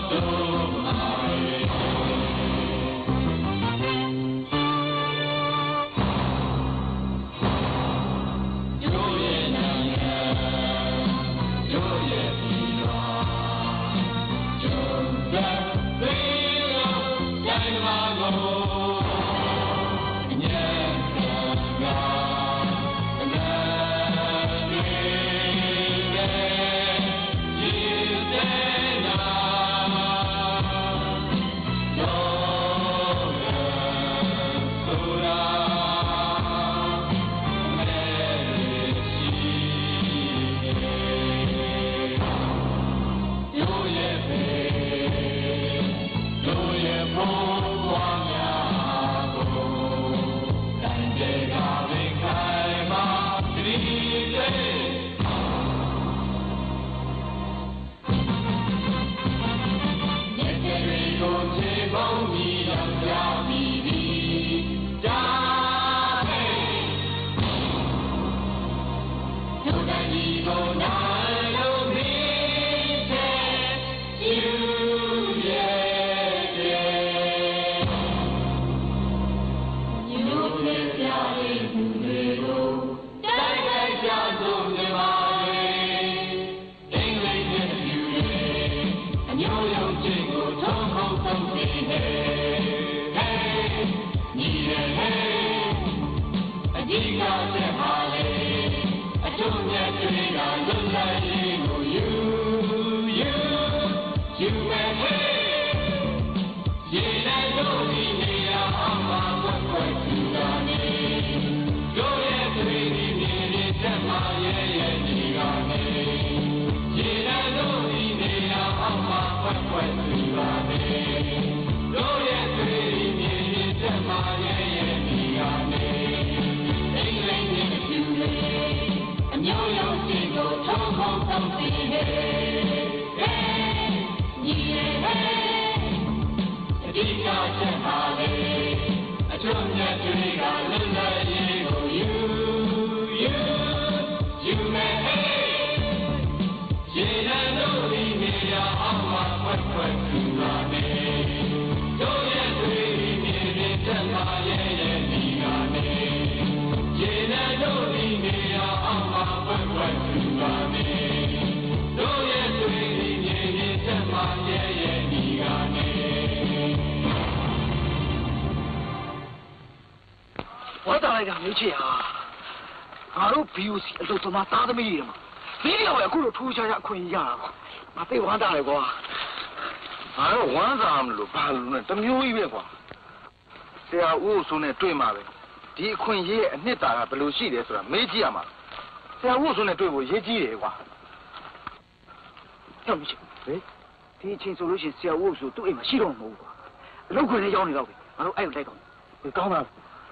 对嘛呗，第困爷你大家不露西的是吧？没急嘛，这样我说呢对我也急的话， 要不去？哎，第前做路线是要我说对嘛，西龙冇话，老贵人要你老呗，俺都爱有来讲， 你讲嘛？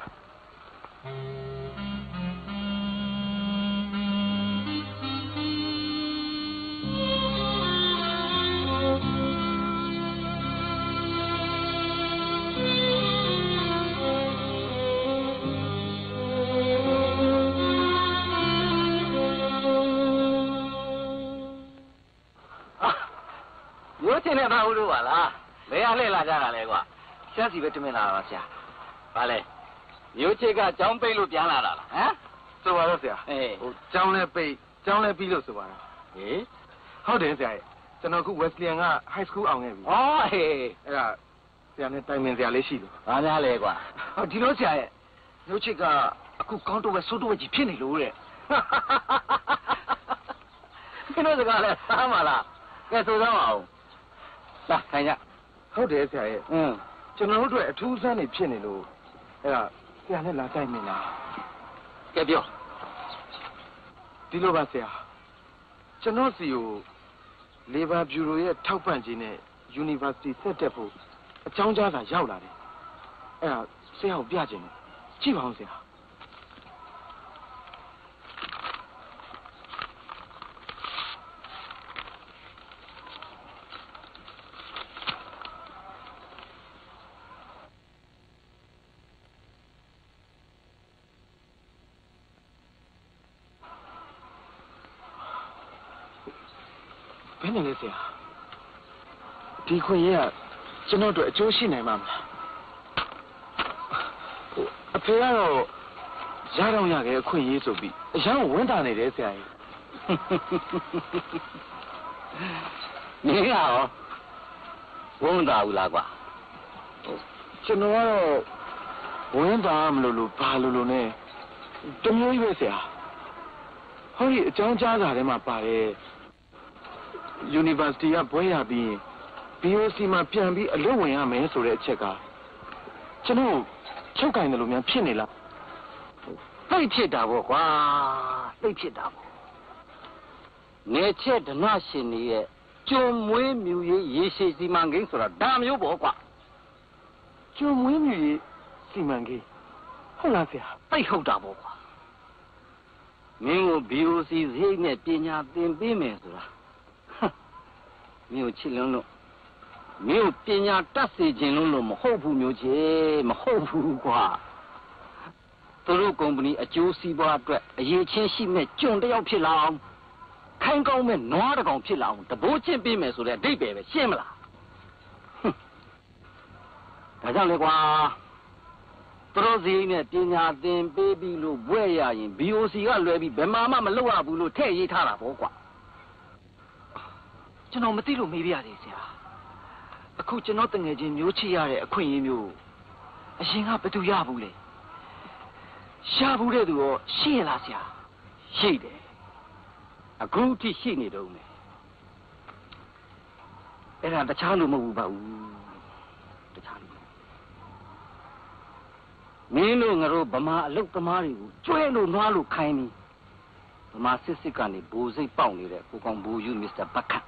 今天他屋里完了，没下来哪家来过？下次别准备拿了下，完了，有这个江北路变来了啊？ 是吧，老师啊？ 哎， 江来北路是吧？ 哎， 好点噻，在那个 Wesleyan 啊 High School အောင်嘅。 哦嘿， 哎呀，这样的对面这样来西路。 哪家来过？ 哦，ဒီလို噻，有这个အခု講到嘅速度係偏你路嘅。 哈哈哈哈哈哈！你那这个来啥嘛啦？该收上嘛？来看一下， 好点噻。ကျွန်တော်တို့အထူးဆန်းနေဖြစ်နေလို့အဲ့ဒါဆရာနဲ့လာတိုက်မင်းလားကဲပြောဒီလိုပါဆရာကျွန်တော်စီကိုLabor Bureauရဲ့ထောက်ပံ့ခြင်းနဲ့ University ဆက်တက်ဖို့အကြောင်းကြားစာရောက်လာတယ်အဲ့ဒါဆရာကိုပြချင်တယ်ကြည့်ပါဦးဆရာဘယ်နဲ့လဲဆရာဒီခွင့်ရကျွန်တော်တို့အကျိုးရှိနိုင်မှာမလားအဖေကတော့ရတော့ရခဲ့အခွင့်ရေးဆိုပြီးအရန်ဝန်းတာနေတယ်ဆရာကြီးမင်းရောဝန်းတာဘူးလားကွာကျွန်တော်ကတော့ဝန်းတာမလို့ဘာလို့နဲ့တမျိုးကြီးပဲဆရာဟောဒီအကြောင်းကြားစာထဲမှာပါတယ် University ကဘွဲရပြီးရင် BOC မှာပြန်ပြီးအလုပ်ဝင်ရမယ်ဆိုတဲ့အချက်ကကျွန်တော်ချုပ်ကင်တယ်လို့များဖြစ်နေလားသိဖြစ်တာပေါ့ကွာသိဖြစ်တာပေါ့နေချက်ဒနာရှင်တွေရဲ့ကျုံမွေးမြူရေးရေရှည်စီမံကိန်းဆိုတာဒါမျိုးပေါ့ကွာကျုံမွေးမြူရေးစီမံကိန်းဟုတ်လားဆရာသိဟုတ်တာပေါ့ကွာမင်းကို BOC ဈေးနဲ့ပညာသင်ပေးမယ်ဆိုတာမင်းကိုချစ်လွန်းလို့မင်းကိုပညာတတ်စေခြင်းလို့မဟုတ်ဘူးမျိုးချေမဟုတ်ဘူးကွာသူတို့ကုမ္ပဏီအကျိုးစီးပွားအတွက်အရေးချင်းရှိမဲ့ကြုံတယောက်ဖြစ်လာအောင်ခိုင်းကောင်းမဲ့နွားတကောင်ဖြစ်လာအောင်တဘိုးချင်းပေးမယ်ဆိုတဲ့အဓိပ္ပာယ်ပဲရှင်းမလားဒါကြောင့်လေကွာသူတို့ဈေးနဲ့ပညာသင်ပေးပြီးလို့ဘွဲ့ရရင် BOC ကလွယ်ပြီးဘယ်မှမလုပ်ရဘူးလို့ထည့်ရေးထားတာပေါ့ကွာကျွန်တော်မသိလို့မေးပြရသေးဆရာအခုကျွန်တော်တငယ်ချင်းမျိုးချရတဲ့အခွင့်အရေးမျိုးအရင်ကဘယ်သူရဘူးလဲရှားဘူးတဲ့သူရောရှိရလားဆရာရှိတယ်အခုထိရှိနေတော့မယ်အဲ့ဒါတခြားလို့မဟုတ်ဘူးပါဘူးတခြားလို့မင်းတို့ငါတို့ဗမာအလုတ်သမားတွေကိုကျွဲလို့နွားလို့ခိုင်းပြီးဗမာစစ်ကနေဘူစိတ်ပေါက်နေတဲ့ကိုကောင်ဘူယူမစ္စတာဘတ်ခတ်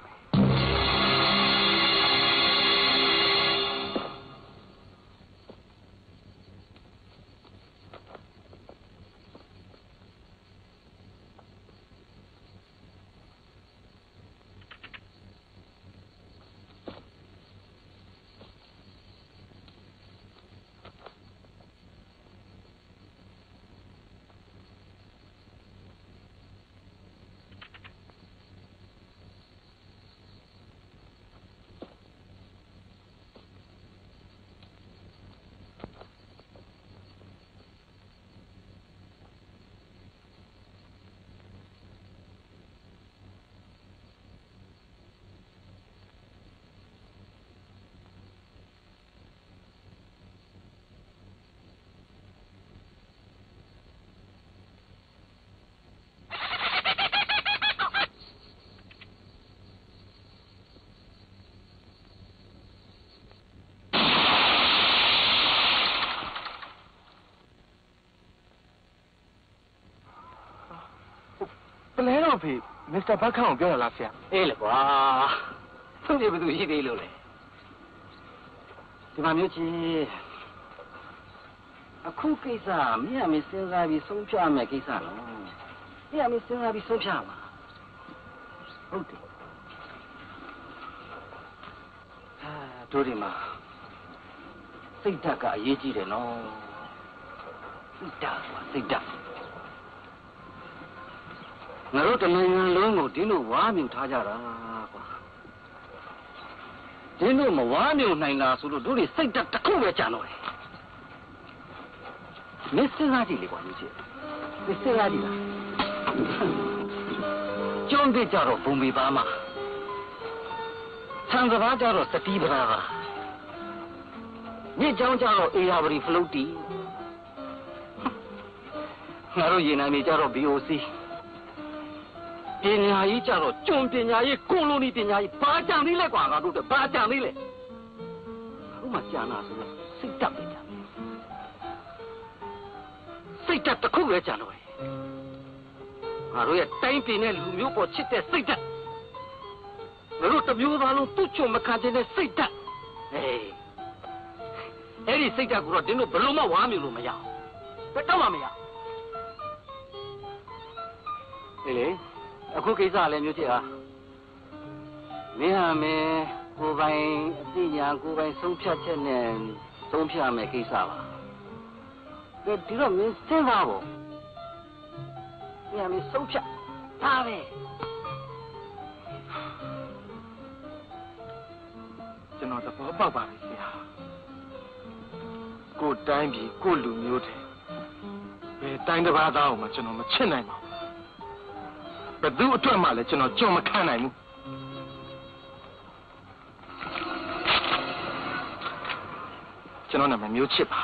ပလဲတော့ဖေမစ္စတာဘတ်ခန့်ကိုပြောရလားဆရာအေးလေကွာသူ့ဒီဘယ်သူရှိသေးလို့လဲဒီမှာမျိုးချင်းအခုကိစ္စမင်းအမေစဉ်းစားပြီးဆုံးဖြတ်မယ်ကိစ္စနော်မင်းအမေစဉ်းစားပြီးဆုံးဖြတ်မှာဟုတ်တယ်တို့ဒီမှာစိတ်ဓာတ်ကအရေးကြီးတယ်နော်စိတ်ဓာတ်ငါတို့တနိုင်ငံလုံးကိုဒီလိုဝါမြူထားကြတာကွာဒီလိုမဝါမြူနိုင်တာဆိုလို့တို့တွေစိတ်ဓာတ်တစ်ခုပဲကြံတော့တယ်မင်းစဉ်းစားကြည့်လေကွာလူကြီးမင်းစဉ်းစားကြည့်လားကျွန်းပြကြတော့ဘုံမေပါမှာဆံစကားကြတော့စတီးပရာပါမြစ်ကြောင်းကြတော့အေယာဝတီဖလုတ်တီငါတို့ရေနံမြေကြတော့ BOCပညာရေးကြတော့ကျွန်းပညာရေးကိုလိုနီပညာရေးဘာကြံသေးလဲကွာငါတို့ဘာကြံသေးလဲအခုမှကြာနာဆိုတော့စိတ်တက်ပဲကြာစိတ်တက်တစ်ခုပဲကြာတော့ငါတို့ရဲ့တိုင်းပြည်နဲ့လူမျိုးပေါ်ချစ်တဲ့စိတ်တက်ငါတို့တမျိုးသားလုံးသူ့ချွတ်မခံတဲ့စိတ်တက်အဲ့ဒီစိတ်တက်ကိုတော့တင်းတို့ဘလို့မှဝါမျိုးလို့မရဘယ်တော့မှမရလေအခုကိစ္စလည်းမျိုးချစ်ဟာမင်းဟာမင်းကိုယ်ပိုင်အသိဉာဏ်ကိုယ်ပိုင်ဆုံးဖြတ်ချက်နဲ့ဆုံးဖြတ်မယ်ကိစ္စပါဒီတော့မင်းစဉ်းစားဖို့မင်းဟာမင်းဆုံးဖြတ်ဒါပဲကျွန်တော်သဘောပေါက်ပါပြီဆရာကိုတိုင်းပြည်ကိုလူမျိုးတွေဘယ်တိုင်းတစ်ပါးသားကိုမှကျွန်တော်မချစ်နိုင်ပါဘူးဘယ်သူအတွက်မှလည်းကျွန်တော်ကြုံမခံနိုင်ဘူးကျွန်တော်နာမည်မျိုးချစ်ပါ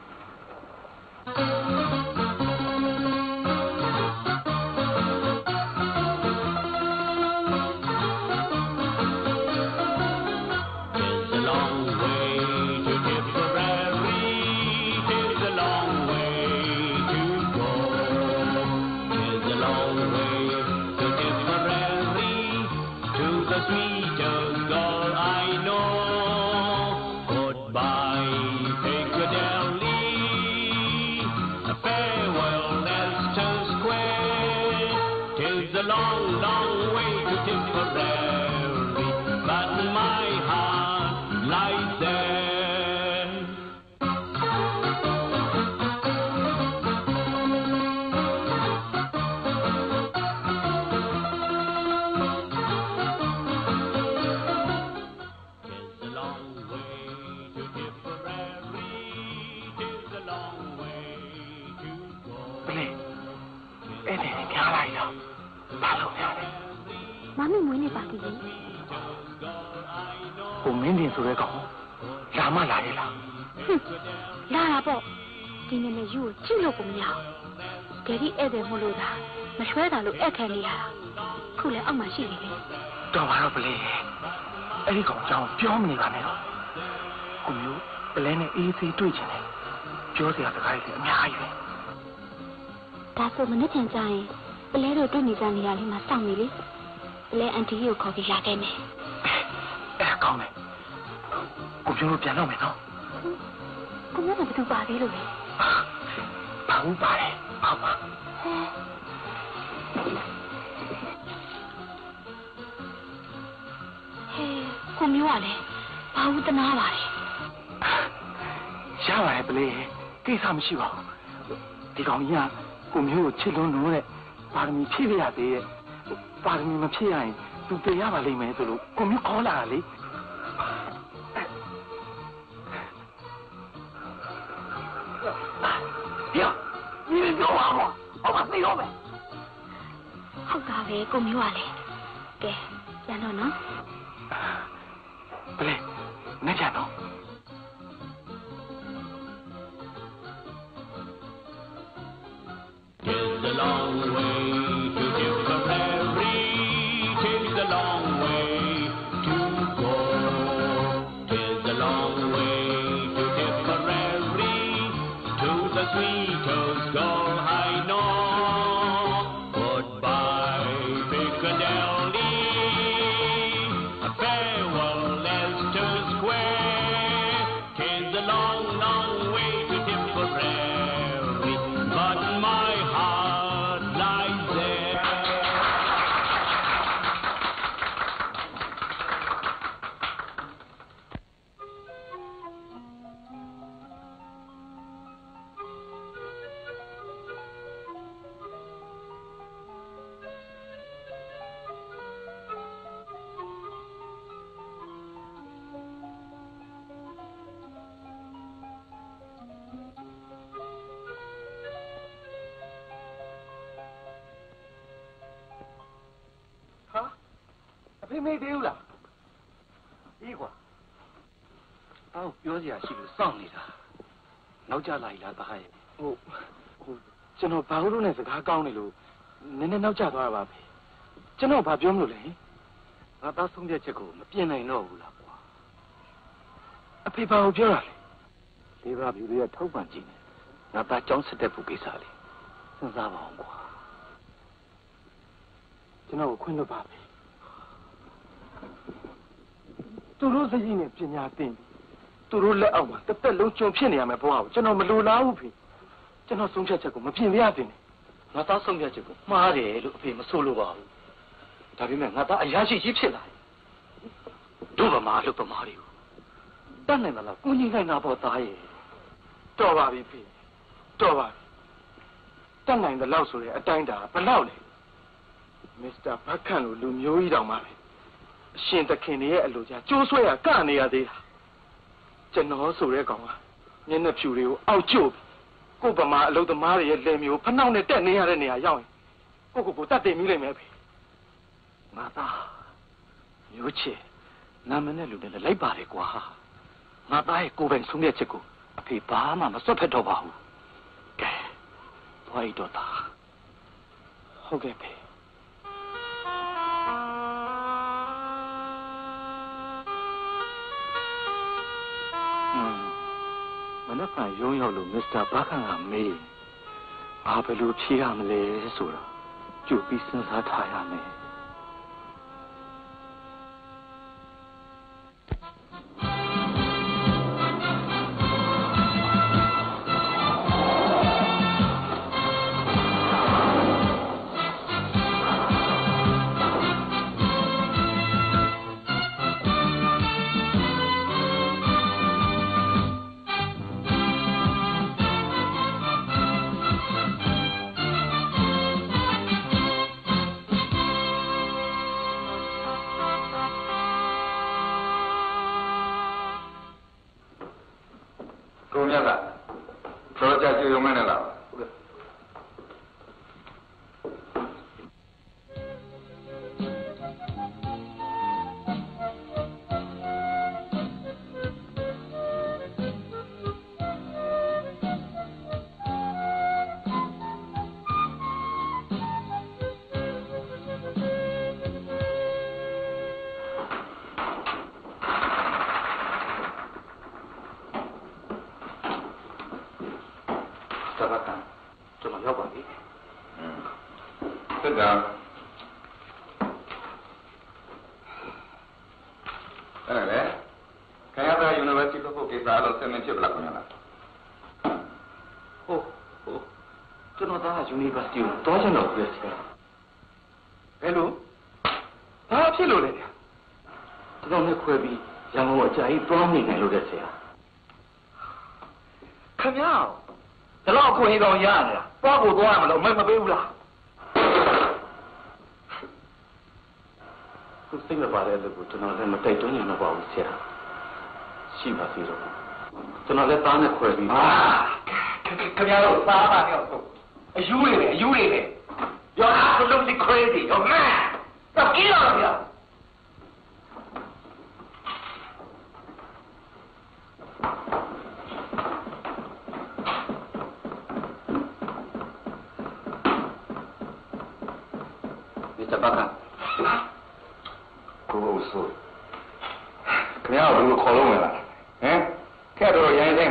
ဆိုရဲကောင်လာမလာရဲ့လားလာတာပေါ့ဒီနေ့နဲ့ယူကိုကြည့်လို့ကိုမရအောင်ဒယ်ဒီဧည့်သည်မို့လို့သာမရွှဲတာလို့အဲ့ခံနေရတာခုလည်းအောက်မှာရှိနေတယ်တော်ပါတော့ပလဲအဲ့ဒီကောင်ကြောင်ပြောမနေပါနဲ့တော့ကိုမျိုးပလဲနဲ့အေးသေးတွေ့ချင်တယ်ပြောစရာစကားတွေအများကြီးပဲဒါဆိုမနေ့ပြန်ကြရင်ပလဲတို့တွေ့နေကြနေရလေးမှာစောင့်နေလေပလဲအန်တီကိုခေါ်ပြီးလာခဲ့မယ်အဲ့ကောင်းတယ်ကိုပြောလို့ပြန်တော့မယ်နော်ကိုမျိုးကဘယ်သူပါသေးလို့လဲဘာလို့ပါလဲဘာမှကိုမျိုးကလည်းဘာလို့တနာပါလဲရပါတယ်ပလေးကိစ္စမရှိပါဘူးဒီကောင်ကြီးကကိုမျိုးကိုချစ်လို့လို့တဲ့ပါရမီဖြည့်ပြရသေးရဲ့ပါရမီမဖြည့်ရရင်သူတည်ရပါလိမ့်မယ်ဆိုလို့ကိုမျိုးခေါ်လာတာလေ你别玩我，我把自己搞没。 好大呗，够没完嘞。给，见到呢？ 不嘞，没见到。Tis a long way to Tipperary, tis a long way to go. Tis a long way to Tipperary, to the sweetest girl I know. Goodbye, Piccadilly. Farewell, Leicester Square. 'Tis a long, long way to Tipperary, but my heart lies there. အဖေမေးသေးဘူးလားအေးကွာအော်ပြောစရာရှိလို့စောင့်နေတာနောက်ကြလာ E လားသားရဲ့ဟိုကျွန်တော်ဘာလို့နဲ့စကားကောင်းနေလို့နည်းနည်းနောက်ကျသွားတာပါဖေကျွန်တော်ဘာပြောမလို့လဲငါသားဆုံးဖြတ်ချက်ကိုမပြင်နိုင်တော့ဘူးလားကွာအဖေဘာကိုပြောတာလဲလေးပါးဖြူတွေကထောက်ပံ့ကြည့်နေငါသားကြောင်းဆက်တဲ့ဖို့ကိစ္စလေးစဉ်းစားပါအောင်ကွာကျွန်တော်ကိုခွင့်လွှတ်ပါဖေသူတို့စိတ်ကြီးနဲ့ပညာသင်ပြီးသူတို့လက်အောက်မှာတစ်သက်လုံးကြုံဖြစ်နေရမယ်ဘဝကိုကျွန်တော်မလိုလားဘူးဖေကျွန်တော်ဆုံးဖြတ်ချက်ကိုမပြင်ပြရတင်ငါသားဆုံးဖြတ်ချက်ကိုမှားတယ်လို့အဖေမဆိုလိုပါဘူးဒါပေမဲ့ငါသားအရာရှိကြီးဖြစ်လာတယ်တို့ဗမာလို့ဗမာတွေကိုတတ်နိုင်မလားကိုကြီးနိုင်တာပေါ့သားရဲ့တော်ပါပြီဖေတော်ပါပြီတတ်နိုင်တဲ့လောက်ဆိုရင်အတိုင်းတာဘယ်လောက်လဲမစ္စတာဘတ်ခန့်လိုလူမျိုးကြီးတောင်မှပဲအရှင်သခင်တွေရဲ့အလိုကြကျိုးဆွဲရကနေရသေးတာကျွန်တော်ဆိုတဲ့ကောင်ကမျက်နှာဖြူတွေကိုအောက်ကျို့ကိုဗမာအလုသမားတွေရဲ့လယ်မျိုးဖနှောက်နဲ့တက်နေရတဲ့နေရာရောက်ရင်ကိုတတ်တင်မိလိမ့်မယ်ဖေငါသားမျိုးချစ်နာမနဲ့လူနဲ့လိုက်ပါတယ်ကွာငါသားရဲ့ကိုယ်ပိုင်ဆုံးဖြတ်ချက်ကိုအဖေဘာမှမစွတ်ဖက်တော့ပါဘူးကဲသွားရတော့သားဟုတ်ကဲ့ဖေမနက်ဖြန်ရုံးရောက်လို့မစ္စတာဘာခန်ကမေးဘာဘယ်လိုဖြေရမလဲဆိုတော့ကြိုပြီးစဉ်းစားထားရမယ်University ကိုသွားချင်တော့ပြည့်စရာဘယ်လိုဘာဖြစ်လို့လဲတော်နဲ့ခွဲပြီးရန်ကုန်အကြာကြီးသွားနေနိုင်လို့တဲ့ဆရာခင်ဗျာဒီလောက်ခွင့်ရကောင်ရနေတာသွားဖို့သွားရမလို့မပေးဘူးလားသူစိတ်မပါတဲ့လူကိုကျွန်တော်လည်းမတိုက်တွန်းနိုင်တော့ပါဘူးဆရာရှိပါသေးတော့ကျွန်တော်လည်းသားနဲ့ခွဲပြီးခင်ဗျားတို့သားပါနဲ့ဆိုYou leave. You're absolutely crazy. You're mad. Now get out of here. Mr. Bakan. Go so. Come here, do you call me? Eh? Can't do anything.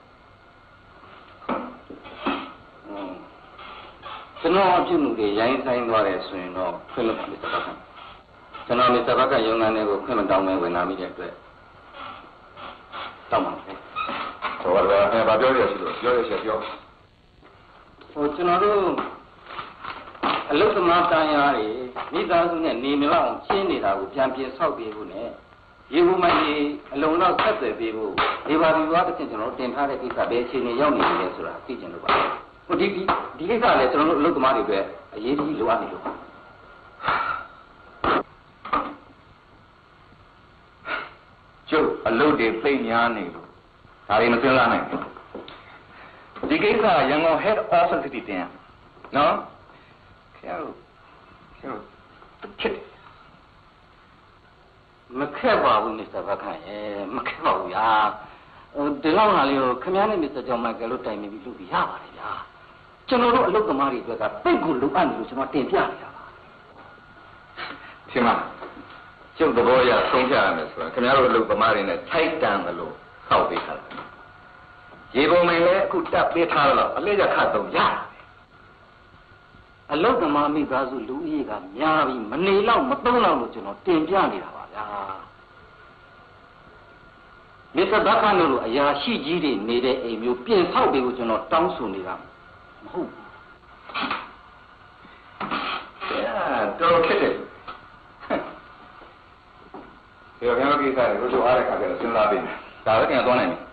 ကျွန်တော်အပြုမှုတွေရိုင်းဆိုင်သွားတယ်ဆိုရင်တော့ခွင့်လွှတ်ပါမစ္စတာဘတ်ကျွန်တော်မစ္စတာဘတ်ရုံးခန်းထဲကိုခွင့်မတောင်းမဲဝင်လာမိတဲ့အတွက်တောင်းပါမယ်ဟိုဘာပြောရရှိလို့ပြောရချက်ပြောဟိုကျွန်တော်တို့အလုသမားတန်ရာတွေမိသားစုနဲ့နေမလောက်အောင်ရှင်းနေတာကိုပြန်ပြင်ဆောက်ပေးဖို့နဲ့ရေဘူးမိုင်းကြီးအလုံးတော့ဆက်သွယ်ပေးဖို့ဒီပါဒီွားတစ်ချက်ကျွန်တော်တင်ထားတဲ့ကိစ္စပဲအခြေအနေရောက်နေတယ်ဆိုတာသိချင်လို့ပါဟိုဒီကိစ္စလည်းကျွန်တော်တို့အလုပ်သမားတွေအတွက်အရေးကြီးလိုအပ်နေလို့ကျုပ်အလုပ်တွေပြိညားနေလို့ဒါတွေမစဉ်းစားနိုင်ဘူးဒီကိစ္စရန်ကုန် head office တိတင်နော်ခင်ဗျားတို့မခက်ပါဘူးမစ္စတာဘခန့်ရဲ့မခက်ပါဘူးညာဟိုဒီလောက်ဟာလေးကိုခင်ဗျားနဲ့မစ္စတာဂျော်မိုက်ကယ်လို့တိုင်နေပြီလို့ပြရပါတယ်ဗျာကျွန်တော်တို့အလုပ်သမားတွေအတွက်ကပိတ်ကိုလိုအပ်နေလို့ကျွန်တော်တင်ပြနေတာပါခင်ဗျာကျုပ်သဘောရဆုံးဖြတ်ရမယ်ဆိုတော့ခင်ဗျားတို့အလုပ်သမားတွေနဲ့ထိုက်တန်တယ်လို့ဆောက်ပေးထားတယ်ရေပုံမင်းလည်းအခုတက်ပေးထားတော့အလေးရခတ်တော့ရအလုပ်သမားမိသားစုလူကြီးကများပြီးမနေတော့မသုံးတော့လို့ကျွန်တော်တင်ပြနေတာပါဗျာမစ္စတာဘခန့်တို့လိုအရာရှိကြီးတွေနေတဲ့အိမ်မျိုးပြင်ဆောက်ပေးဖို့ကျွန်တော်တောင်းဆိုနေတာမဟုတ်ဘူးတော်ဖြစ်တယ်ဒီတော့ကျွန်တော်ကိစ္စကိုတို့အားရခါကျတော့စဉ်းစားပေးမယ်ဒါပဲကျွန်တော်သွားနိုင်ပြီ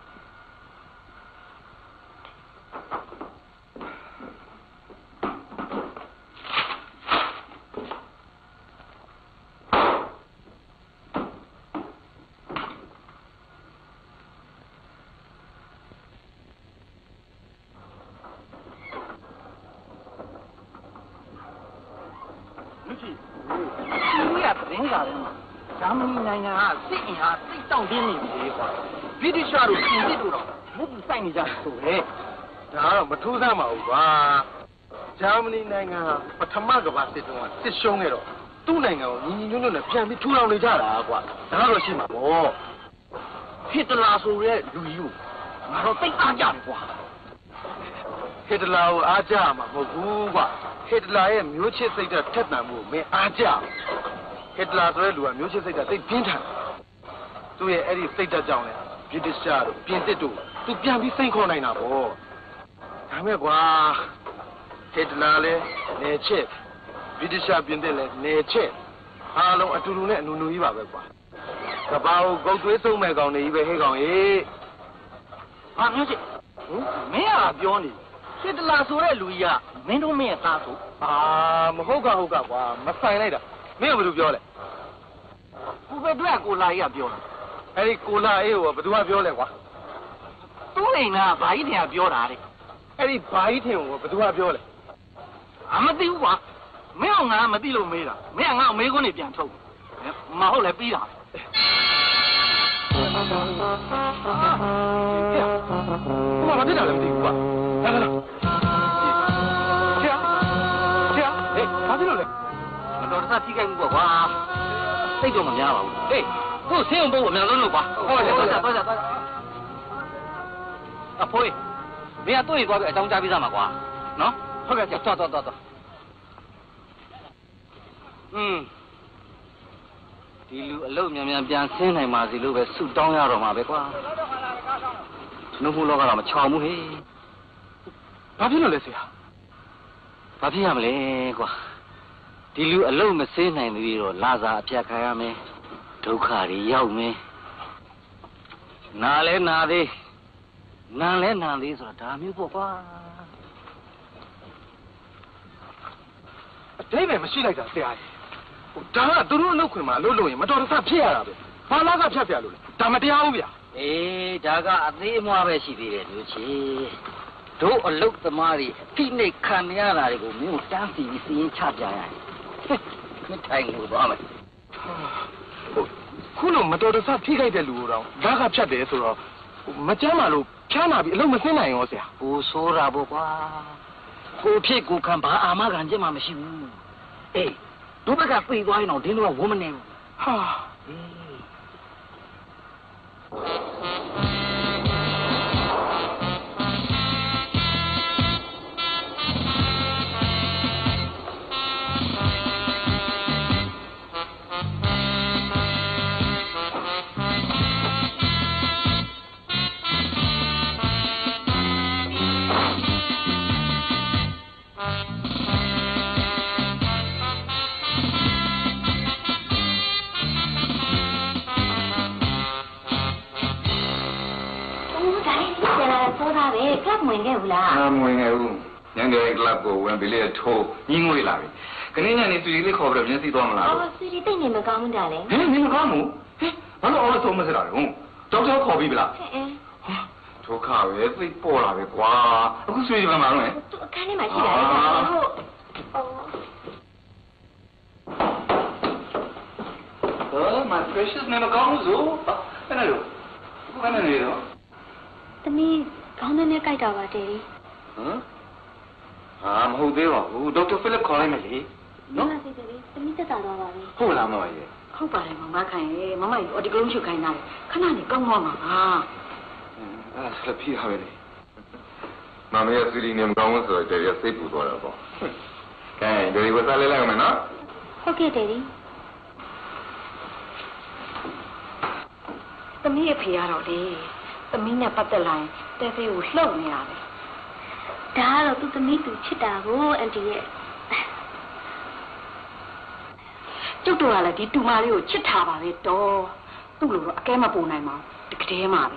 သတင်းစာထဲမှာဂျာမနီနိုင်ငံကစစ်အင်အားသိတောင့်တင်းနေပြီကွာဗြိတိရှတို့ပြင်သစ်တို့တော့မဟုတ်ဘူးစိုက်နေကြတယ်ဆိုပဲဒါကတော့မထူးဆန်းပါဘူးကွာဂျာမနီနိုင်ငံပထမကမ္ဘာစစ်တုန်းကစစ်ရှုံးခဲ့တော့သူ့နိုင်ငံကိုညီညီညွတ်ညွတ်နဲ့ပြန်ပြီးထူထောင်နေကြတာကွာဒါတော့ရှိမှာပေါ့ဟစ်တလာဆိုရဲလူကြီးကိုငါတော့သိအားကြတယ်ကွာဟစ်တလာကိုအားကြမှာမဟုတ်ဘူးကွာဟစ်တလာရဲ့မျိုးချစ်စိတ်ဓာတ်ထက်သန်မှုကိုမင်းအားကြဟစ်တလာဆိုတဲ့လူကမျိုးချစ်စိတ်ဓာတ်သိပြင်းထန်သူ့ရဲ့အဲ့ဒီစိတ်ဓာတ်ကြောင့်လေဗြိတိရှတို့ပြင်သစ်တို့သူပြန်ပြီးစိတ်ခေါ်နိုင်တာပေါ့ဒါမဲ့ကွာဟစ်တလာလည်းနေချစ်ဗြိတိရှပြင်သစ်လည်းနေချစ်အားလုံးအတူတူနဲ့အနူနူကြီးပါပဲကွာကဘာကိုဂုတ်သွေးဆုံးမဲ့ကောင်နေကြီးပဲဟဲ့ကောင်ကြီးဟာမျိုးချစ်မင်းကပြောနေဟစ်တလာဆိုတဲ့လူကြီးကမင်းတို့မင်းရဲ့သားဆိုမဟုတ်ကကွာမဆိုင်လိုက်တာမင်းကဘာလို့ပြောလဲကိုပဲတွေ့ကိုလာကြီးကပြောတာအဲ့ဒီကိုလာအေးကိုဘယ်သူကပြောလဲကွာသူ့အိမ်ကဘာကြီးတင်ကပြောတာတဲ့အဲ့ဒီဘာကြီးထင်ကိုဘယ်သူကပြောလဲမသိဘူးကွာမင်းကငါမသိလို့မေးတာမင်းကငါ့မေးခွန်းတွေပြန်ထုတ်မဟုတ်လဲပြီးတာဘာမှမဖြစ်တာလည်းမသိဘူးကွာလာဆရာဟေးဘာဖြစ်လို့လဲမတော်တဆထိခိုက်မှုပေါ့ကွာစိတ်တော့မများပါဘူးဟေးကိုဆင်းအောင်ပို့အများဆုံးလို့ကွာဟုတ်တယ်သွားကြအဖိုးမင်းကတွေ့ရင်သွားပြီးအကြောင်းကြားပြီးသားမှာကွာနော်ဟုတ်ကဲ့သွားဒီလူအလုတ်မြန်မြန်ပြန်ဆင်းနိုင်ပါစေလို့ပဲဆုတောင်းရတော့မှာပဲကွာနှုတ်မှုလောကတော့မချောင်ဘူးဟေးဘာဖြစ်လို့လဲဆရာဘာဖြစ်ရမလဲကွာဒီလူအလုတ်မဆင်းနိုင်သေးတော့လာစာအပြတ်ခံရမယ်ဒုက္ခတွေရောက်မယ်နာလဲနာသေးနာလဲနာသေးဆိုတာဒါမျိုးပေါ့ကွာအတိတ်ပဲမရှိလိုက်တာဆရာကြီးဒါကသူတို့အလုပ်ခွင်မှာအလုပ်လုပ်ရင်မတော်တဆဖြစ်ရတာပဲဘာလားကဖြတ်ပြလို့လဲဒါမတရားဘူးဗျာအေးဒါကအသေးအမွားပဲရှိသေးတယ်လူချင်းတို့အလုတ်သမားတွေအတိနဲ့ခံရတာတွေကိုမင်းတို့တန်းစီပြီးစီရင်ချပြရတယ်မထိုင်လို့သွားမယ်ခုလိုမတော်တဆထိခိုက်တဲ့လူကိုတော့ဓာတ်ကဖြတ်တယ်ဆိုတော့မကြမ်းပါလို့ဖြားနာပြီးအလုံးမစင်းနိုင်ရောဆရာကိုဆိုးတာပေါ့ကွာကိုဖြစ်ကိုခံဘာအာမခံချက်မှမရှိဘူးအေးတို့ဘက်ကပြေးသွားရင်တော့ဒင်းတို့ကဝမနေဘူးဟာကလပ်ဝင်ခဲ့ဘူးလားမဝင်ခဲ့ဘူးညနေကလပ်ကိုဝင်ပြီးလေထိုးညင်းငွေလာပြီခဏညနေစီလေးခေါ်ပြီးတော့မျက်စိသွားမလားအော်စီတီတိတ်နေမကောင်းဘူးဒါလေဟဲ့နင်မကောင်းဘူးဟဲ့ဘာလို့အော်ဆုံးမစတာလဲဟုတ်ဒေါက်တာခေါ်ပြီးပြီလားအင်းဒုက္ခပဲသိပေါ်လာပဲကွာအခုဆွေးကြပါမှာတော့သူအခန်းထဲမှာရှိတာလေဒါဟုတ် my precious နင်မကောင်းဘူးဆိုဘယ်နဲ့လို့အခုဘယ်နဲ့နေတော့သမီးခေါင်းထဲနဲ့ကြိုက်တာပါတဲ့မဟုတ်သေးပါဘူးဒေါက်တာဖိလစ်ခေါ်လိုက်မယ်လေနော်စိတ်တယ်သမီးတက်တာတော့ပါပဲဟုတ်လားမမရဲ့ဟုတ်ပါတယ်မမခိုင်ရဲ့မမကြီးဒီကလုံးချုပ်ခိုင်းတာခဏနေကောင်းသွားမှာပါအဲ့ဒါဆက်ပြီးရမယ်လေမမရဲ့စီလီနေမကောင်းဘူးဆိုတော့တည်းရစိတ်ပူသွားတာပေါ့ကဲဒီဝစားလေးလိုက်အောင်မယ်နော်ဟုတ်ကဲ့တဲ့သမီးရဲ့ဖေရတော့လေသမီးနဲ့ပတ်သက်လာရင်တဲဖေးကိုလှုပ်နေရတယ်ဒါကတော့သူသမီးသူချစ်တာကိုအန်တီရဲ့ကျုပ်တို့ကလည်းဒီတူမလေးကိုချစ်ထားပါပဲတော့သူ့လိုတော့အကဲမပုံနိုင်ပါဘူးတကယ်မှပဲ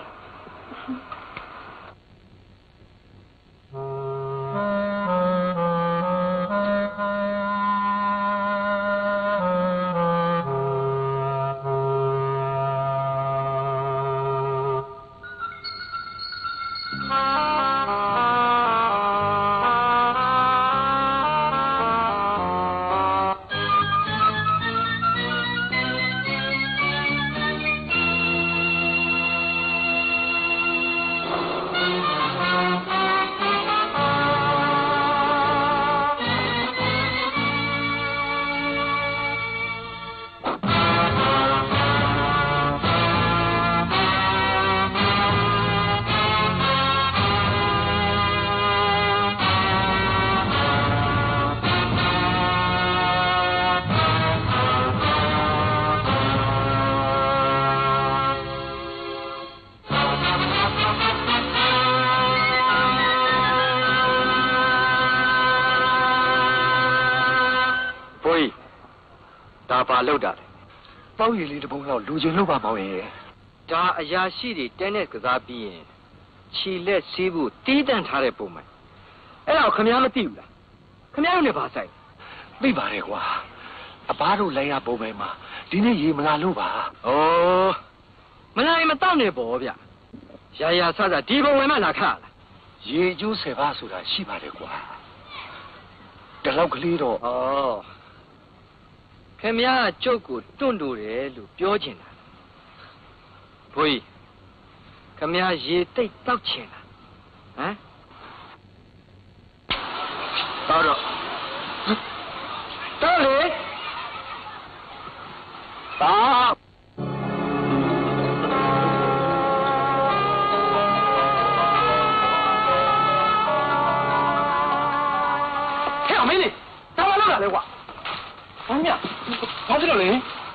ဟဒါပါလောက်တာလေပေါက်ရည်လေးတစ်ပုံလောက်လူချင်းလောက်ပါမောင်ရဲ့ဒါအရာရှိတွေတဲနဲ့ကစားပြီးရင်ခြေလက်ဆေးဖို့တီးတန့်ထားတဲ့ပုံမှန်အဲ့ဒါကိုခင်ဗျားမသိဘူးလားခင်ဗျားတို့လည်းပါဆိုင်သိပါတယ်ကွာအဘတို့လိုက်ရပုံပဲမှာဒီနေ့ရေမလာလို့ပါဩမနိုင်မတော့နဲ့ပေါ့ဗျရာရာဆဆဒီပုံဝင်မှလာခလားရေကျိုး10ပါးဆိုတာရှိပါတယ်ကွာတလောက်ကလေးတော့ဩခင်ဗျားကျုပ်ကိုတွန့်တိုတယ်လို့ပြောချင်တာဘိုးကြီးခင်ဗျားရေတိတ်တောက်ချင်တာဟမ်တော်တော့တော်လေတော်မင်းလေတောင်းလာလေကွာဘာမြဘာဖြစ်လို့လဲ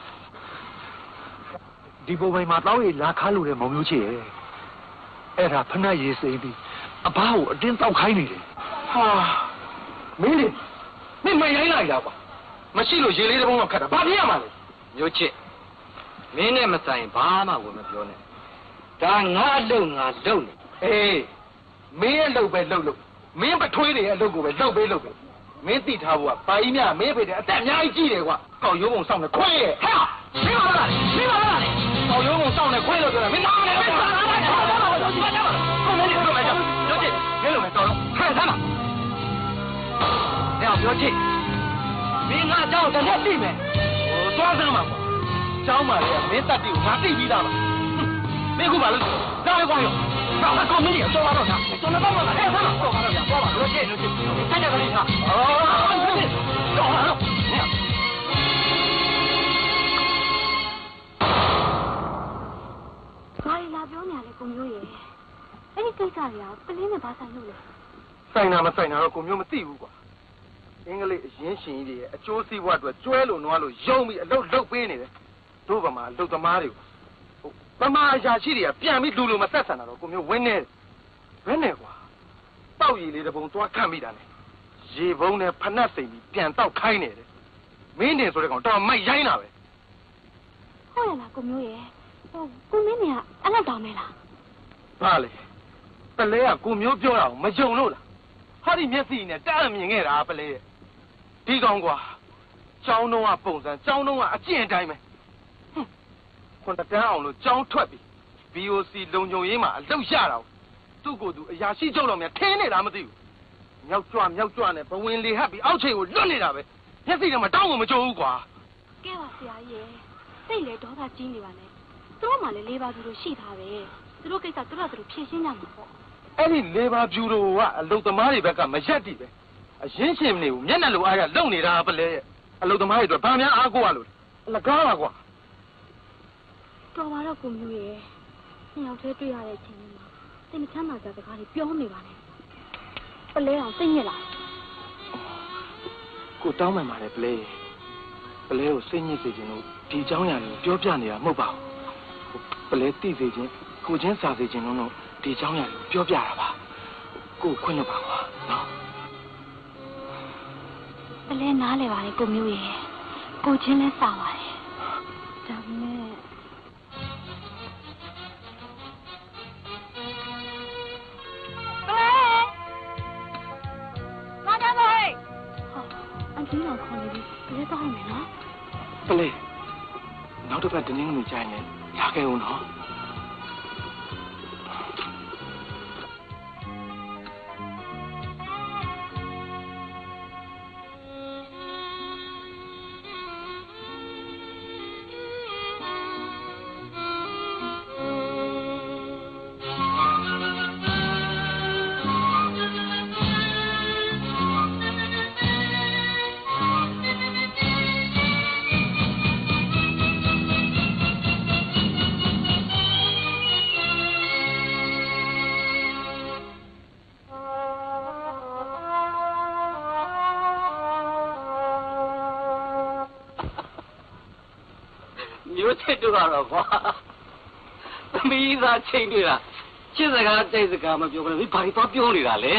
ဒီပုံပဲမှာတောင်းရည်လာခါလို့တဲ့မောင်မျိုးချစ်ရဲ့အဲ့ဒါဖဏရေစိမ့်ပြီးအဘကိုအတင်းတောက်ခိုင်းနေတယ်ဟာမင်းလေမင်းမရိုင်းလိုက်လားကွာမရှိလို့ရေလေးတစ်ပုံတော့ခတ်တာဘာဖြစ်ရမှာလဲမျိုးချစ်မင်းနဲ့မဆိုင်ဘာမှဝင်မပြောနဲ့ဒါငါအလုပ်ငါလုပ်နေအေးမင်းရဲ့လုပ်ပဲလုပ်မင်းပထွေးတွေရဲ့အလုပ်ကိုပဲလုပ်ပေးမင်းသိထားဖို့ကဘာကြီးများမင်းဖေတဲ့အသက်အများကြီးကြီးတယ်ကွာကောက်ရိုးပုံစောင့်နေခွေးရဲ့ဟဲ့မင်းပါလားကောက်ရိုးပုံစောင့်နေခွေးလို့ပြောတာမင်းနားမလဲမင်းစားလားကိုမင်းတို့မယ်ကြောက်တို့ချစ်မင်းလိုမယ်တော်တော့ခံစားမှာဟဲ့ပြောချစ်မင်းငါကြောက်တစ်လက်သိမယ်ဟိုသွားစမ်းမှာကွာကျောင်းမှာလေမင်းတက်တီကိုငါသိပြီးသားပါမင်းခုပါလို့ကြောက်လေကွာရောတော့အကောင်မင်းကြီးအစောပါတော့ညာကျွန်တော်တော့မှလည်းဆမ်းမှာတော့ပါတော့ဗျာတော့ပါလို့ချစ်ဆက်ကြပါလိမ့်မှာတော့လာတော့ဘာလာပြောနေရလဲကိုမျိုးရဲ့အဲ့ဒီကိစ္စတွေကပလင်းနဲ့ဘာဆိုင်လို့လဲဆိုင်တာမဆိုင်တာတော့ကိုမျိုးမသိဘူးကွာအင်္ဂလိပ်အရင်ရှင်ကြီးတွေရဲ့အကျိုးစီးပွားအတွက်ကျွဲလို့နွားလို့ယုံပြီးအလုပ်လုပ်ပေးနေတယ်တို့ဗမာအလုပ်သမားတွေဗမာအရာရှိတွေကပြန်ပြီးလူလိုမဆက်ဆံတာတော့ကိုမျိုးဝင်းနေတယ်ဘယ်နဲ့ကွာတောက်ရည်လေးတစ်ပုံသွားခန့်မိတာနဲ့ရေဘုံနဲ့ဖနက်စိမ်ပြီးပြန်တောက်ခိုင်းနေတယ်မင်းတင်ဆိုတဲ့ကောင်တော့မိုက်ရိုင်းတာပဲဟုတ်ရလားကိုမျိုးရဲ့ဟိုကိုမင်းเนี่ยအဲ့လောက်တောင်းနေလားဘာလဲပလဲကကိုမျိုးပြောတာကိုမယုံလို့လားဟာဒီမျက်စိနဲ့တားမြင်ခဲ့တာပလဲဒီကောင်ကွာကျောင်းတော့ကပုံစံကျောင်းတော့ကအကျင့်တိုင်းပဲခွန်တန်းအောင်လို့ကျောင်းထွက်ပြီး BOC လုံခြုံရေးမှာအလုပ်ရတာသူ့ကိုယ်သူအရာရှိချုပ်တော်များထင်းနေတာမသိဘူးမြောက်ကြွနဲ့ဘဝင်လေဟပ်ပြီးအောက်ချိန်ကိုလွတ်နေတာပဲမျက်စိနဲ့မတောင်းဘူးမကြုံဘူးကွာကဲပါဆရာကြီးစိတ်လေဒေါသကြီးနေပါနဲ့သူတို့မှလည်းလေးပါးသူတို့ရှိထားတယ်သူတို့ကိစ္စသူတို့ကသူတို့ဖြေရှင်းကြမှာပေါ့အဲ့ဒီလေဘာဗျူရိုကအလုတ်သမားတွေဘက်ကမရက်တည်ပဲအရင်ရှင်မနေဘူးမျက်နှာလိုအားရလုံနေတာပလဲအလုတ်သမားတွေတော့ဘာများအားကိုရလို့လကားပါကွာတော်ပါတော့ကိုမျိုးရဲ့နှစ်ယောက်တည်းတွေ့ရတဲ့အချိန်မှာစိတ်မချမ်းသာကြတဲ့ကားတွေပြောနေပါနဲ့ပလဲအောင်စိတ်ညစ်လာကိုတောင်းမှန်ပါလေပလဲကိုစိတ်ညစ်စေခြင်းလို့ဒီเจ้าညာတွေကိုပြောပြနေတာမဟုတ်ပါဘူးပလဲသိစေခြင်းကိုချင်းစာစေခြင်းလို့ဒီเจ้าညာတွေကိုပြောပြတာပါကိုခွင့်လို့ပါကွာနော်ပလဲနားလေပါလေကိုမျိုးရဲ့ကိုချင်းလဲစာပါတယ်ဒါပေမဲ့ဒီတော့ခေါ်နေပြီပလဲတော့မယ်နော်ပလဲနောက်တစ်ပတ်တင်းငွေကြိုင်နေရခဲ့ဦးနော်မျိုးချစ်တို့ကတော့ကွာသမီးသားချိန်တွေ့တာချစ်စကားတိတ်စကားမပြောဘူးဘာလို့သွားပြောနေတာလဲ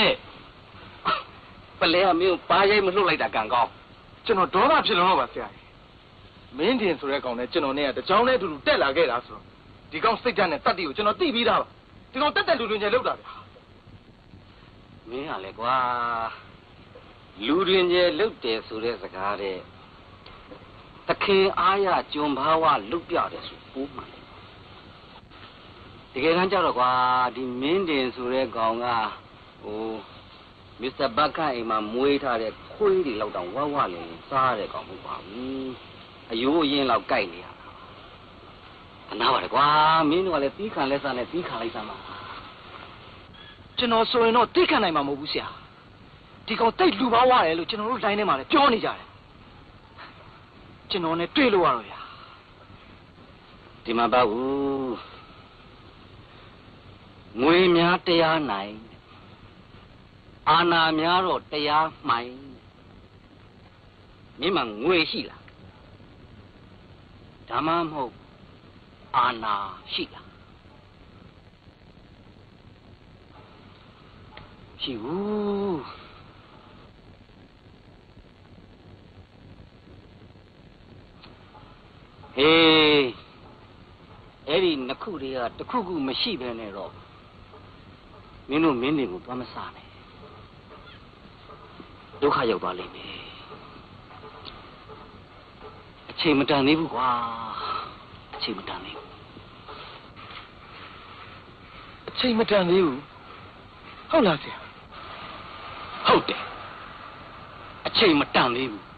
ပလဲကမင်းကိုပါရိုက်မလှုပ်လိုက်တာကံကောင်းကျွန်တော်ဒေါသဖြစ်လို့ပါဆရာကြီးမင်းတင်ဆိုတဲ့ကောင်နဲ့ကျွန်တော်နဲ့ကတကြောင်နဲ့အတူတူတက်လာခဲ့တာဆိုတော့ဒီကောင်စိတ်ဓာတ်နဲ့တတ်တီကိုကျွန်တော်သိပြီးသားပါဒီကောင်တက်လူတွင်ကျလောက်တာဗျာမင်းကလည်းကွာလူတွင်ကျလုတ်တယ်ဆိုတဲ့စကားတဲ့သခင်အားရကျွန်ဘာဝလုတ်ပြတယ်ဆိုပိုးမှန်တယ်တကယ်တမ်းကျတော့ကွာဒီမင်းတင်ဆိုတဲ့ကောင်ကမစ္စတာဘတ်ကအိမ်မှာမွေးထားတဲ့ခွေးတွေလောက်တောင်ဝဝလေးစားတဲ့ကောင်မဟုတ်ပါဘူးအယိုးအရင်လောက်ကြိုက်နေရတာအနာပါလေကွာမင်းတို့ကလည်းတီးခံလက်စားနဲ့တီးခံလိုက်စမ်းပါကျွန်တော်ဆိုရင်တော့တိတ်ခံနိုင်မှာမဟုတ်ဘူးဆရာဒီကောင်တိတ်လူပါဝရတယ်လို့ကျွန်တော်တို့လိုင်းထဲမှာလည်းပြောနေကြတယ်ကျွန်တော်နဲ့တွေ့လို့ရတော့ဗျာဒီမှာပါဘူးငွေများတရားနိုင်အာနာများတော့တရားမှိုင်မင်းမငွေရှိလားဒါမှမဟုတ်အာနာရှိလားရှိဘူးဟေးအဲ့ဒီနှစ်ခုတည်းကတစ်ခုခုမရှိဘဲနဲ့တော့မင်းတို့မင်းတွေကိုသွားမစားနဲ့ဒုက္ခရောက်သွားလိမ့်မယ်အချိန်မတန်သေးဘူးကွာအချိန်မတန်သေးဘူးအချိန်မတန်သေးဘူးဟုတ်လားဆရာဟုတ်တယ်အချိန်မတန်သေးဘူး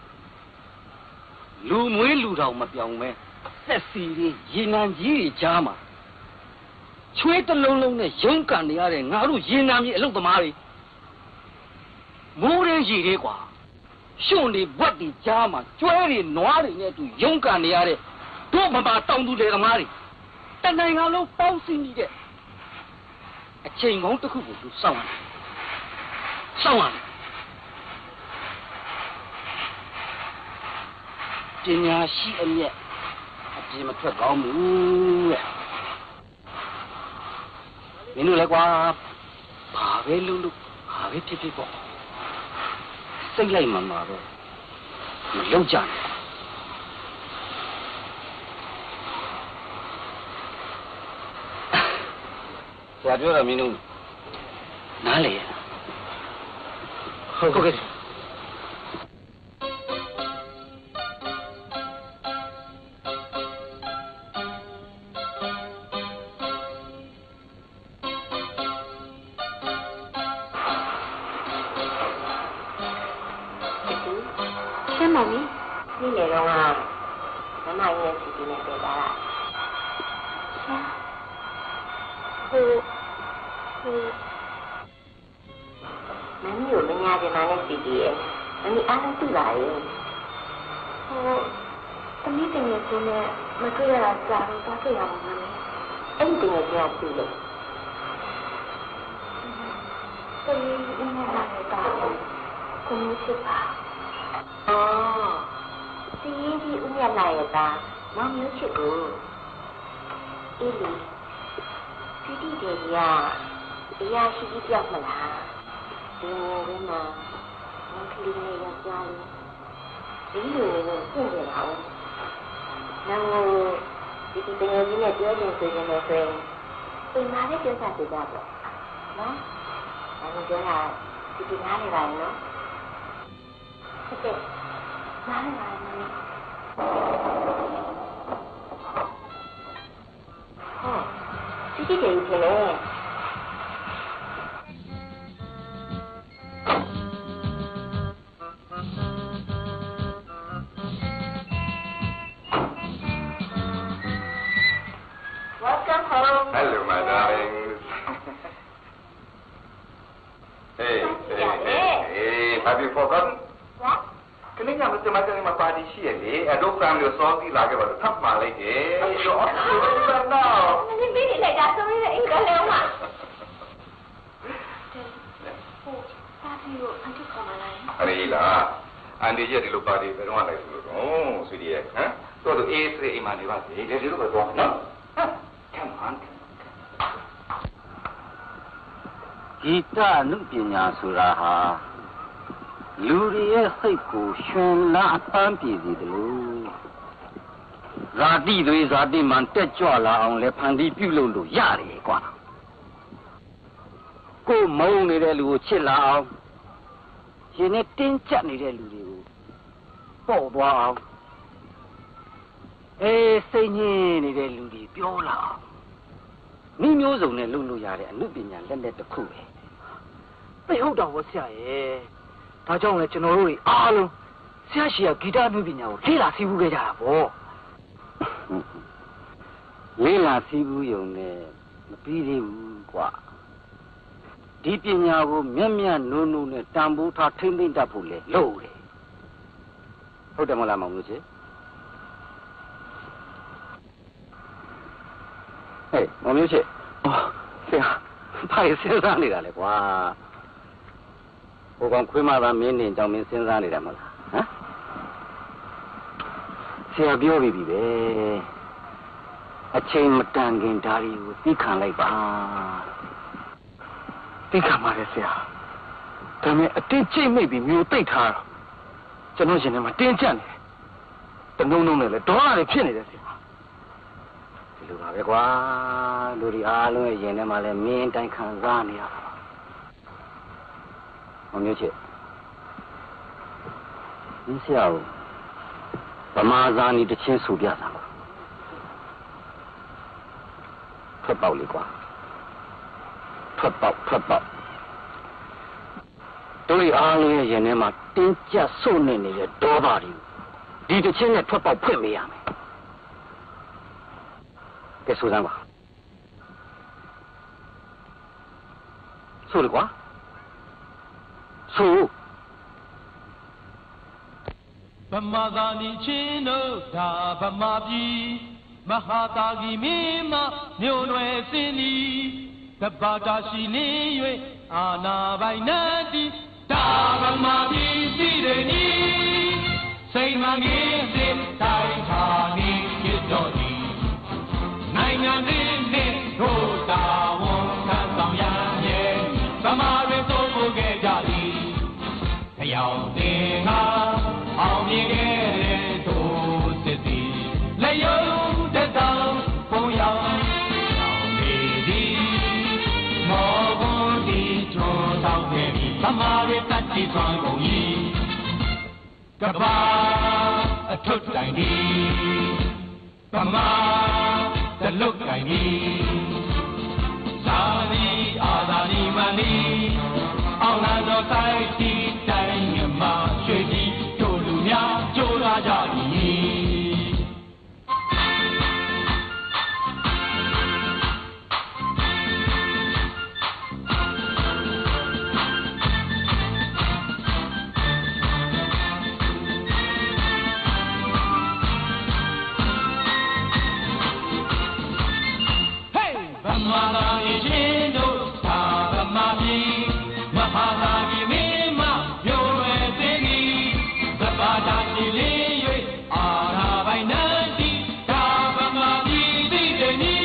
လူမွေးလူတော်မပြောင်းမဲဆက်စီတွေရေနံကြီးတွေကြားမှာချွေးတလုံးလုံးနဲ့ရုန်းကန်နေရတဲ့ငါတို့ရေနံကြီးအလုတ်သမားတွေမိုးရင်းကြီးတွေကွာရှုံတွေဘွက်တွေကြားမှာကျွဲတွေနွားတွေနဲ့အတူရုန်းကန်နေရတဲ့တို့မပါတောင်သူတွေသမားတွေတနိုင်ငံလုံးပေါင်းစည်းနေတဲ့အချိန်ကောင်းတစ်ခုကိုသူစောင့်ရတယ်ပညာရှိအမြတ်အပြင်မထွက်ကောင်းဘူးတဲ့မင်းတို့လည်းကွာဘာပဲလုပ်လို့ဘာပဲဖြစ်ဖြစ်ပေါ့စိတ်လိုက်မှမှာတော့မလုပ်ကြနဲ့ဆရာပြောတာမင်းတို့နားလေဟုတ်ကဲ့ Hello, my darlings. Hey, have you forgotten? What? Can you have a party here? I don't family of salty like about the top Malay. You're all now. I didn't mean it like that, so we got a little Anila, and the year the party, they don't like to go. Sweetie, huh? So the ace, the Imaniva, they did it over. No? Come on. ဂီတနုပညာဆိုတာဟာလူတွေရဲ့စိတ်ကိုရှင်လန်းအပန်းပြေစေတယ်လို့ Zati doi zati man techuala on le pandi piulu yari qua. Go moan the lu chilla. She net tin chutney the lu. Wow. Eh, say ni the ludi, piola. Ninos on the lulu yard and looping and let the cool. They hold on what's here. Tajon let you know, all. See, a guitar moving out. Lila see who get up. Lila see who you know. Pretty deep in your Mimia no tambu ta tending tapule, low. Hold them all among you. Hey, Mamuche. Oh, yeah. Pai Sensani, Alequa. Ogon Quimara meaning Domin Sensani, huh? See a beauty, a chain matangin dari with Pican like think of Marcia. Tell me, a teaching maybe mutate her. Generation of attention. The no, the dollar penny. Luavegua, Luri Alu, Yenemale, mean time Kanzania. On your chip. Insiao, Pamazani the Chinsu Biazam. Trapauliqua. Trapau. Luri Alu, Yenema, didn't just so many a door. Did the chin at Trapau put me on me? Guess who's on? So, what? So, Bamadani Chino, Bamabi, Mahatagi Mima, Nyoe Sini, the Badashi Niwe, Ana Vainati, Tabamabi Sideni, Saint Magazine, Taitani, Kidoni. Nine and in go down, Tanzania, Samari, so get Jali. Yao Dinga, how me get to city. Layo, the down, for young. Lady, Mogondi, Trout, Samari, Tati, Trongo, Gaba, a toot Kama, the look I need. Sani, Adani, Mani, Aulano, Saiti, Tangma, Shedi, Tolunia, Jolajani. Mala Ijindo, Tava Mami, Mahalagi Mima, Yore Tegi, the Badashi Lili, Arabai Nandi, Tava Mami, Dideni.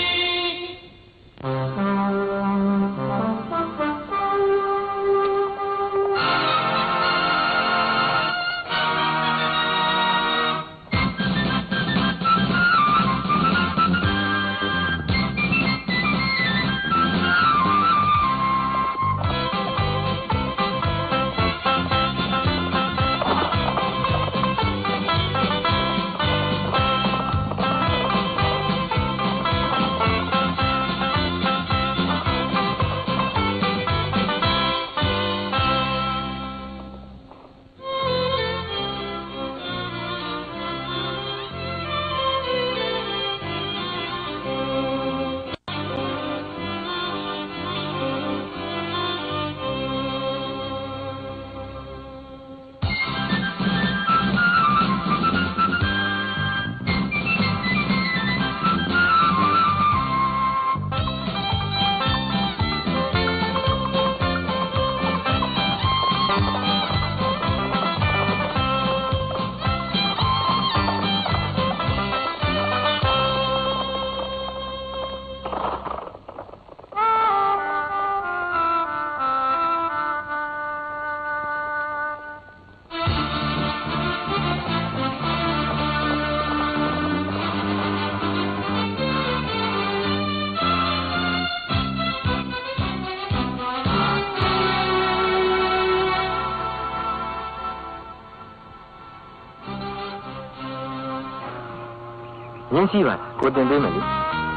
င်းစီးပါကိုတင်ပေးမယ်လေ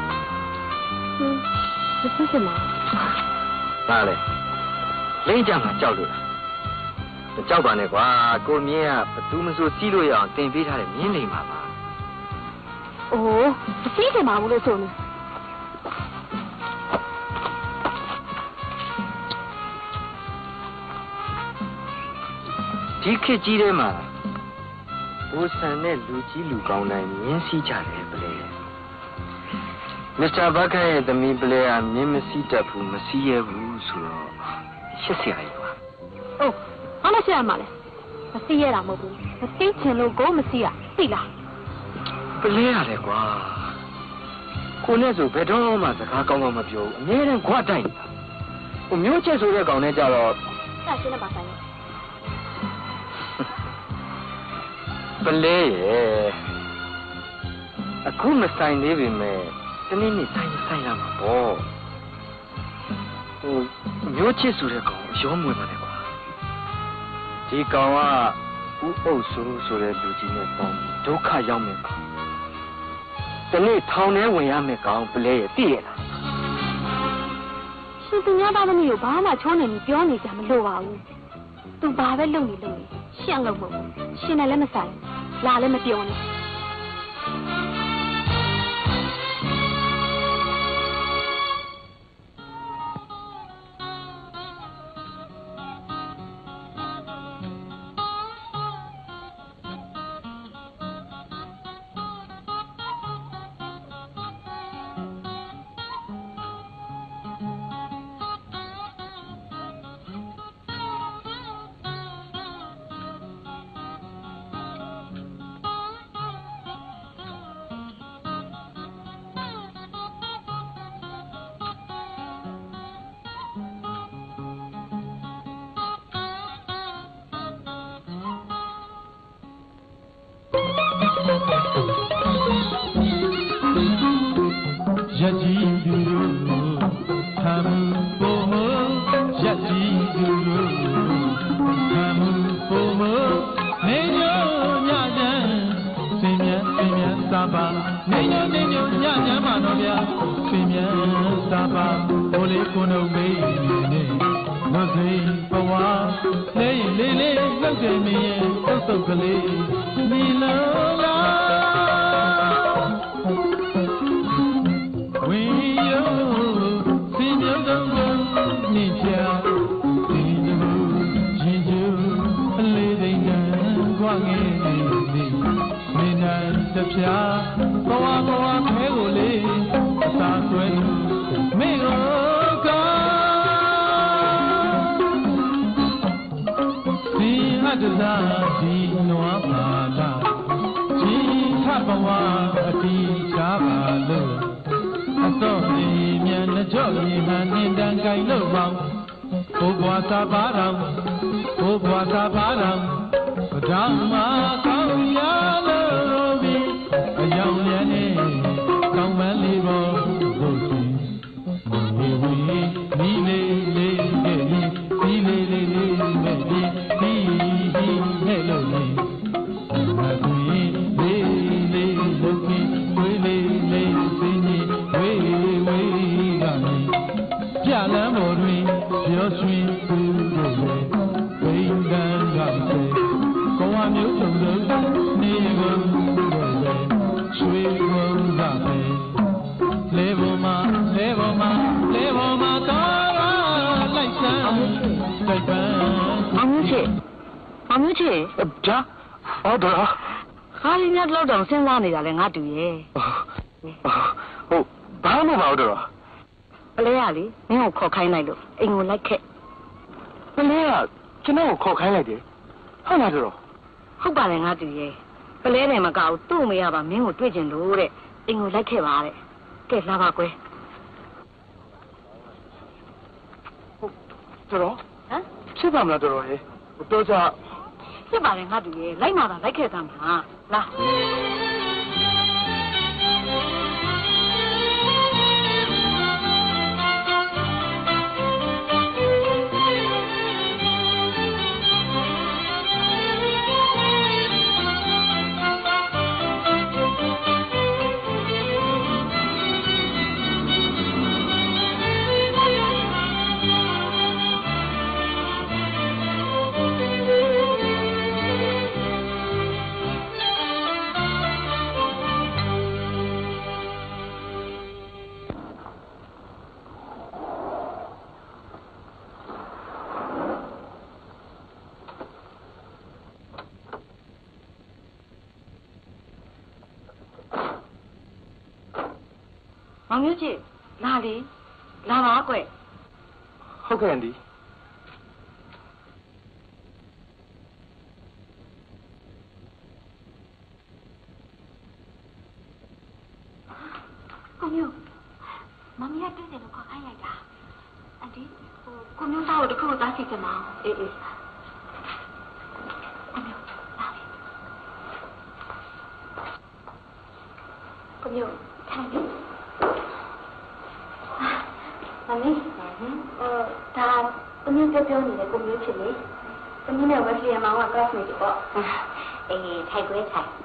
မသိချင်ပါပါလေလိမ့်ကြမှာကြောက်လို့လားကြောက်ပါနဲ့ကွာကိုမြင်းကဘသူမဆိုစီးလို့ရအောင်တင်ပေးထားတဲ့မြင်းလိမ့်ပါပါအိုးမသိချင်ပါဘူးလို့ဆိုနေဒီခေတ်ကြီးထဲမှာဘိုးဆန်နဲ့လူကြီးလူကောင်းတိုင်းမြင်းစီးကြတယ်ပလဲမစ္စတာဘခန့်ရဲ့သမီးပလဲကမြင်းမစီးတတ်ဘူးမစီးရဘူးဆိုတော့ရှက်စရာကြီးပါဟုတ်ဘာလို့ရှက်ရမှာလဲမသိရတာမဟုတ်ဘူးမသိချင်လို့ကိုမသိရသိလားပလဲရတယ်ကွာကိုနဲ့ဆိုဘယ်တော့မှစကားကောင်းကောင်းမပြောဘူးအမြဲတမ်းခွတ်တိုက်နေတာဟိုမျိုးချက်ဆိုတဲ့ကောင်နဲ့ကြတော့အဲ့ရှင်းနေပါဆိုင်ပလဲရဲ့အခုမဆိုင်သေးပေမဲ့တနေ့နေ့ဆိုင်လာမှာပေါ့ဟိုမျိုးချစ်ဆိုတဲ့ကောင်ရောမွေပါနဲ့ကွာဒီကောင်ကဥအုပ်ဆိုတဲ့လူကြီးနဲ့ပေါင်းဒုက္ခရောက်မယ်ကောင်တနေ့ထောင်ထဲဝင်ရမယ်ကောင်ပလဲရဲ့သိရလားရှင်သူများသားသမီးကိုဘာမှချိုးနေပြီးပြောနေကြမလို့ပါဘူးသူဘာပဲလုပ်နေရှင့်လို့မဟုတ်ဘူးရှင်နဲ့လည်းမဆိုင်လာလည်းမပြောနဲ့ စဉ်းစားနေတာလဲငါတူရဲ့ဟုတ်ဘာမှမဟုတ်တော့ပလဲရလေမင်းကိုခေါ်ခိုင်းလိုက်လို့အိမ်ကိုလိုက်ခဲ့ပလဲကကျွန်တော်ကိုခေါ်ခိုင်းလိုက်တယ်ဟုတ်လားတော့ဟုတ်ပါတယ်ငါတူရဲ့ပလဲနဲ့မကောက်သူ့မရပါမင်းကိုတွေ့ကျင်လို့တဲ့အိမ်ကိုလိုက်ခဲ့ပါတဲ့ကဲလာပါကွယ်ဟုတ်တော့ဟမ်ဖြစ်ပါမလားတော်ရဲ့တော့ကြဖြစ်ပါလေငါတူရဲ့လိုက်မှာပါလိုက်ခဲ့သားမှာလာမောင်မျိုးချစ်လာလေလာပါကွယ်ဟုတ်ကဲ့အန်ဒီကိုမျိုးမမီးကတွေ့တယ်လို့ခေါ်ခိုင်းလိုက်တာအန်ဒီကိုမျိုးသားကိုတခုတော့သားစီချင်ပါအေးကိုမျိုးလာလေကိုမျိုးထိုင်လေမမီးဒါကိုမျိုးပြောနေတယ်ကိုမျိုးချစ်လေကိုမျိုးနဲ့ဝက်စီရမောင်က classmate ပေါ့အေးထိုင်ခွဲထိုင်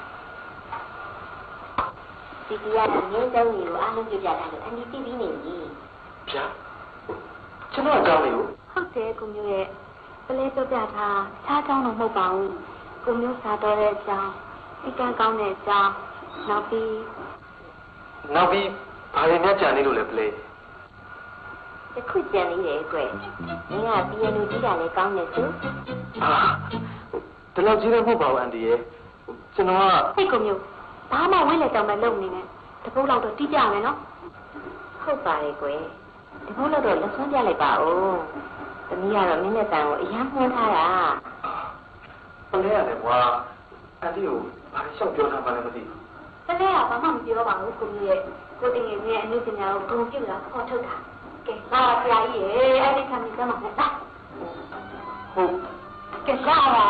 ဒီကရတဲ့ငင်းတုံးကြီးကိုအားလုံးပြပြတာလို့အန်ဒီသိပြီးနေပြီ။ဗျာကျွန်တော်အကြောင်းလေးကိုဟုတ်တယ်ကိုမျိုးရဲ့ပလဲပြပြထားခြားကြောင်းတော့မဟုတ်ပါဘူး။ကိုမျိုးစားတော့တဲ့အကြောင်းအကန့်ကောင်းတဲ့အကြောင်းနောက်ပြီးဘာတွေများကြံနေလို့လဲပလဲတခုကြံနေတယ်ကွယ်။မင်းကပီယနိုကြီးတာလည်းကောင်းနေသူ။ဒီလောက်ကြီးတော့မဟုတ်ပါဘူးအန်ဒီရဲ့ကျွန်တော်ကဟဲ့ကိုမျိုးဘာမှဝိလေတောင်မလုပ်နေနဲ့တပုတ်လောက်တော့တီးကြမယ်နော်ဟုတ်ပါလေကွယ်တပုတ်လောက်တော့လက်ဆွမ်းပြလိုက်ပါဦးသမီးကတော့မင်းနဲ့တန်ကိုအရန်မှန်းထားတာပလဲရတယ်ကွာအန်ဒီကိုဘာလျှောက်ပြောတာမှလည်းမသိဘူးပလဲကဘာမှမပြောပါဘူးကိုကြီးရဲ့ကိုတင်ငယ်ရဲ့အနည်းပညာကိုဂုဏ်ပြုတာခေါ်ထုတ်တာကဲလာဆရာကြီးရေအဲ့ဒီခံပြီးစမ်းပါနဲ့လာဟုတ်ကဲလာပါ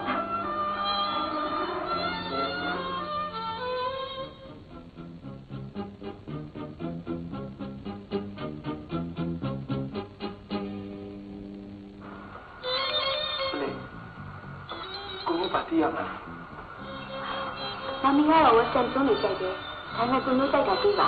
ပါတီးရမှာမမီကတော့ဝက်ဆန်ကျုံးနေကြိုက်တယ်ဒါပေမဲ့ကိုမျိုးကြိုက်တာပြီးပါ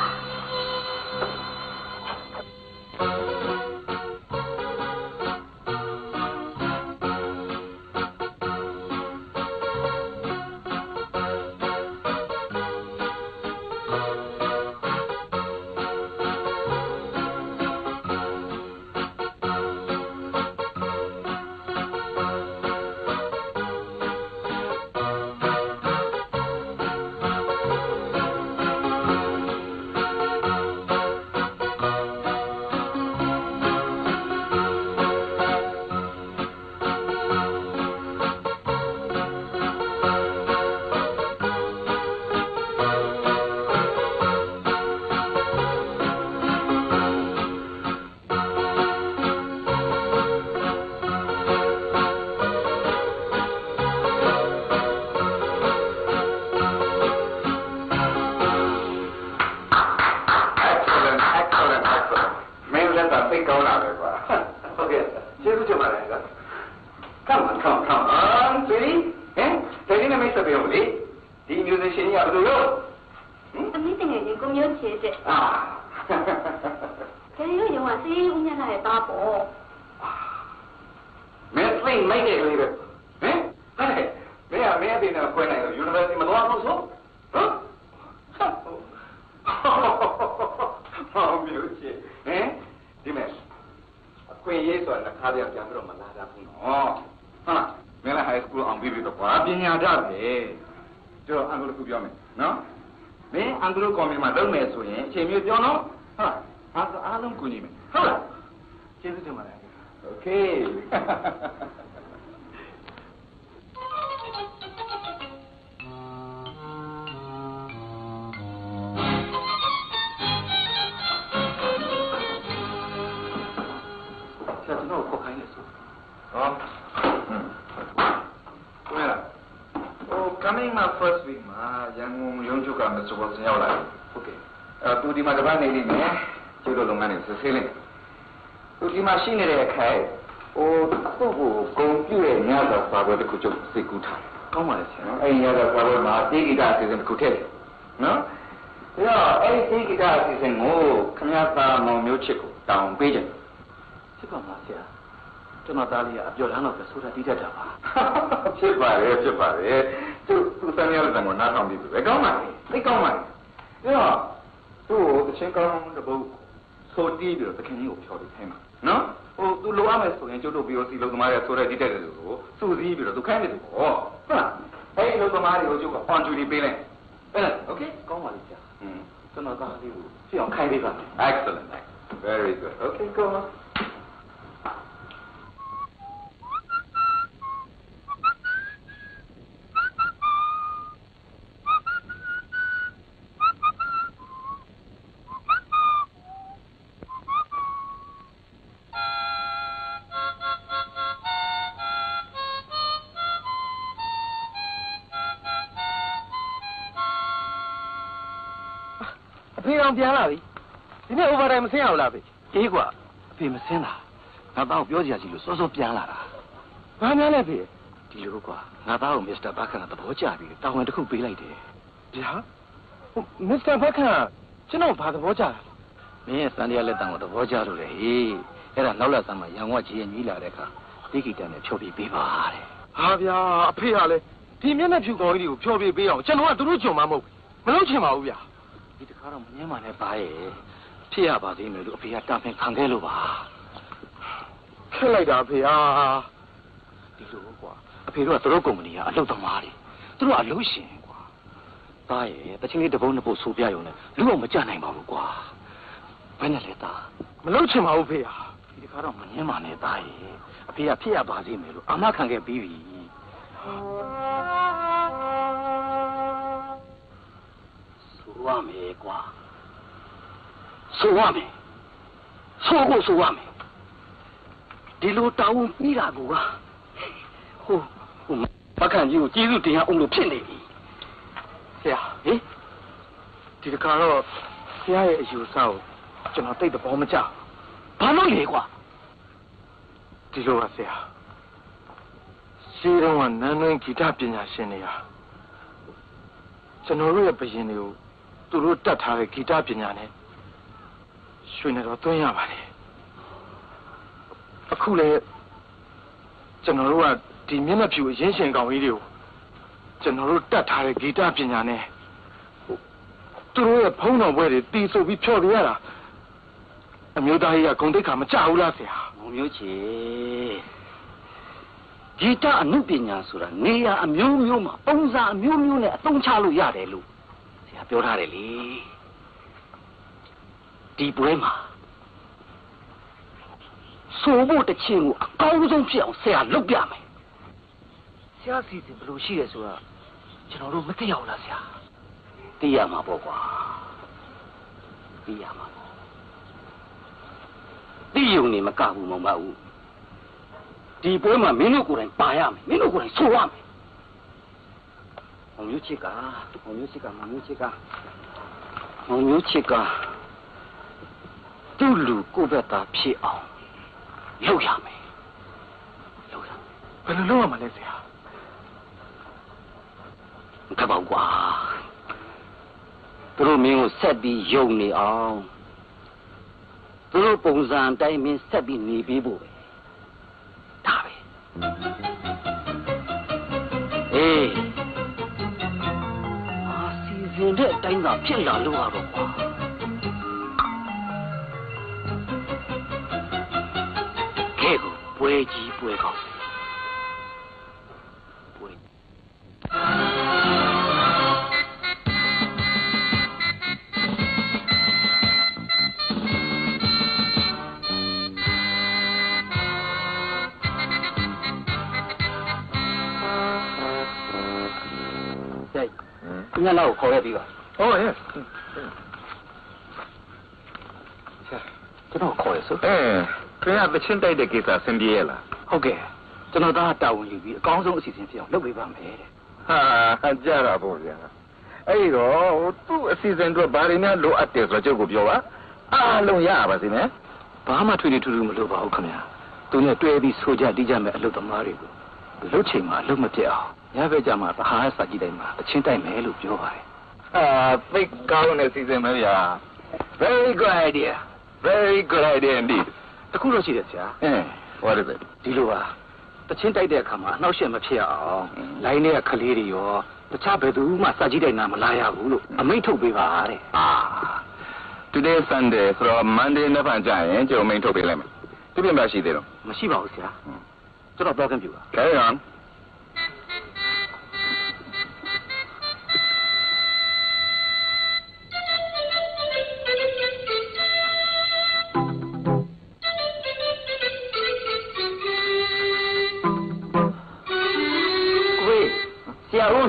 ရှိနေတဲ့အခိုင်သူ့ကိုဂုံပြည့်ရဲ့ညစာစာပွဲတစ်ခုချုပ်စိတ်ကူးထားတယ်။ကောင်းပါလေဆရာ။အဲ့ဒီညစာစာပွဲမှာတေးဂီတအစီအစဉ်တစ်ခုထည့်တယ်။နော်။ဒါတော့အဲ့ဒီတေးဂီတအစီအစဉ်ကိုခမရသားမောင်မျိုးချစ်ကိုတောင်းပေးတယ်။ဖြစ်ပါမလားဆရာ။ကျွန်တော်သားလေးကအပြော်ထမ်းတော့ပဲဆိုတာတီးတတ်တာပါ။ဖြစ်ပါတယ်။သူစံရတဲ့ကိုနားထောင်ပြီးပြီ။ကောင်းပါလေ။သိကောင်းပါလေ။ဒါတော့သူ့ကိုအချင်းကောင်းတဲ့ဘုတ်ဆိုတီးပြီးတော့သခင်ကြီးကိုဖြော်ပြီးခိုင်းပါနော်သူလိုအပ်မယ်ဆိုရင်ကျုပ်တို့ BOC လုံသမားရဲ့ဆိုတဲ့ဒီတက်တယ်လို့စုစည်းပြီးတော့သူခိုင်းတယ်ပေါ့ဟုတ်လားအဲ့ဒီလုံသမားတွေကိုကျုပ်က on duty ပေးလိုက်အဲ့ဒါ okay ကောင်းပါလိမ့်ဆရာကျွန်တော်သားလေးကိုဖြစ်အောင်ခိုင်းပေးပါမယ် Excellent very good okay go on အဖေအောင်ပြန်လာပြီဒီနေ့ overtime မဆင်းအောင်လားဖေအေးကွာအဖေမစင်းတာငါသားကိုပြောစရာရှိလို့စောစောပြန်လာတာဘာများလဲဖေဒီလိုကွာငါသားကိုမစ္စတာဘခန်ကသဘောကျပြီးတာဝန်တစ်ခုပေးလိုက်တယ်ဗျာမစ္စတာဘခန်ကျွန်တော်ဘာသဘောကျတာမင်းရဲ့စံတရားလက်တံကိုသဘောကျလို့လေဟေးအဲ့ဒါနောက်လာစမ်းမှာရောင်ဝကြီးရဲ့ညီးလာတဲ့အခါဒီဂီတနဲ့ဖြောပြပေးပါတဲ့ဟာဗျာအဖေကလည်းဒီမျက်နှာဖြူကောင်းကြီးကိုဖျော်ပြပေးအောင်ကျွန်တော်ကသူတို့ကြုံမှာမဟုတ်မလုပ်ချင်ပါဘူးဗျာဒီတခါတော့မငင်းပါနဲ့ပါရဲ့ဖြစ်ရပါသေးမယ်လို့အဖေကတာဖင်ခံခဲ့လို့ပါခက်လိုက်တာအဖေဟာဒီလိုကွာအဖေတို့ကသူတို့ကုမ္ပဏီကအလုပ်သမားတွေသူတို့ကအလုပ်ရှင်ကွာပါရဲ့တချင်းလေးတစ်ပုံးနှစ်ပုတ်ဆိုပြရုံနဲ့လူအောင်မကြနိုင်ပါဘူးကွာဘယ်နဲ့လဲသားမလုပ်ချင်ပါဘူးဖေဟာဒီတခါတော့မငင်းပါနဲ့သားရဲ့အဖေကဖြစ်ရပါသေးမယ်လို့အာမခံခဲ့ပြီးပြီဆိုရမယ်ကွာဆိုရမယ်ဆိုရမယ်ဒီလိုတောင်းပြီးတာကူကဟိုဘခန့်ကြီးကိုကျေးဇူးတင်ရအောင်လို့ဖြစ်နေပြီဆရာဟင်ဒီတခါတော့ဆရာရဲ့အယူဆကိုကျွန်တော်တိတ်သဘောမကျဘာလို့လဲကွာဒီလိုပါဆရာရှင်းတော့နန်းတွင်းဂီတပညာရှင်တွေဟာကျွန်တော်တို့ရဲ့ဘယင်တွေကိုသူတို့တတ်ထားတဲ့ဂီတပညာနဲ့ရွှေနေတော့သွင်းရပါတယ်အခုလေကျွန်တော်တို့ကဒီမျက်နှာဖြူအရင်ရှင်ကောင်ကြီးတွေကိုကျွန်တော်တို့တတ်ထားတဲ့ဂီတပညာနဲ့သူတို့ရဲ့ဖုံးတော်ပွဲတွေတီးဆိုပြီးဖြော်ပြရတာအမျိုးသားကြီးကဂုဏ်သိက္ခာမကျဘူးလားဆရာမောင်မျိုးချေဂီတအနုပညာဆိုတာနေရာအမျိုးမျိုးမှာပုံစံအမျိုးမျိုးနဲ့အသုံးချလို့ရတယ်လို့ဆရာပြောထားတယ်လေဒီပွဲမှာဆိုဖို့တခြင်းကိုအကောင်းဆုံးဖြစ်အောင်ဆရာလုပ်ပြမယ်ဆရာစီစဉ်ဘယ်လိုရှိရဲဆိုတာကျွန်တော်တို့မသိရဘူးလားဆရာသိရမှာပေါ့ကွာသိရမှာသိရုံနဲ့မကဘူးမောင်မဦးဒီပွဲမှာမင်းတို့ကိုယ်တိုင်ပါရမယ်မင်းတို့ကိုယ်တိုင်ဆိုရမယ်မောင်မျိုးချစ်ကသူ့လူကိုယ့်ဘက်သားဖြစ်အောင်လုပ်ရမယ်ဘယ်လိုလုပ်ရမှာလဲဆရာကပောက်ကွာသူတို့မင်းကိုဆက်ပြီးယုံနေအောင်သူတို့ပုံစံအတိုင်းမင်းဆက်ပြီးနေပေးဖို့ပဲဒါပဲအေးစီစဉ်တဲ့အတိုင်းသာဖြစ်လာလို့ရတော့ကွာကဲကိုပွဲကြီးပွဲကောင်းပွဲညနေကိုခေါ်ရပြီးပါဟုတ်ရဲ့ကျွန်တော်ခေါ်ရစို့ခင်ဗျာတချင်းတိုက်တဲ့ကိစ္စဆင်ပြေရဲ့လားဟုတ်ကဲ့ကျွန်တော်သားတာဝန်ယူပြီးအကောင်းဆုံးအစီအစဉ်ဖြစ်အောင်လုပ်ပေးပါမယ်တဲ့ဟာကြရတာပေါ့ဗျာအဲ့တော့သူ့အစီအစဉ်အတွက်ဘာတွေများလိုအပ်တယ်ဆိုတော့ကျုပ်ကိုပြောပါအားလုံးရပါစေနဲ့ဘာမှထွေထူးထူးမလုပ်ပါဘူးခင်ဗျာသူနဲ့တွဲပြီးဆိုကြတီးကြမယ်အလုပ်သမားတွေကိုလှုပ်ချိန်မှာလှုပ်မပြတ်အောင်ညဘက်ကြမှာသဟာရစာကြည့်တိုင်းမှာအချင်းတိုက်မယ်လို့ပြောပါတယ်သိကောင်းတဲ့စီစဉ်မယ်ဗျာ very good idea very good idea indeed တခုတော့ရှိတယ်ဆရာ what is it ဒီလိုပါတချင်းတိုက်တဲ့အခါမှာအနှောက်အယှက်မဖြစ်အောင်လိုင်းထဲကခလေးတွေရောတခြားဘယ်သူမှစာကြည့်တိုင်းနာမလာရဘူးလို့အမိန့်ထုတ်ပေးပါတဲ့ today Sunday ဆိုတော့ Monday နဲ့ပြန်ကြရင်ကျုံမိန်ထုတ်ပေးလိုက်မယ်ပြပြမရှိသေးတော့မရှိပါဘူးဆရာကျွန်တော်ပြောခင်ပြပါ carry on ဟ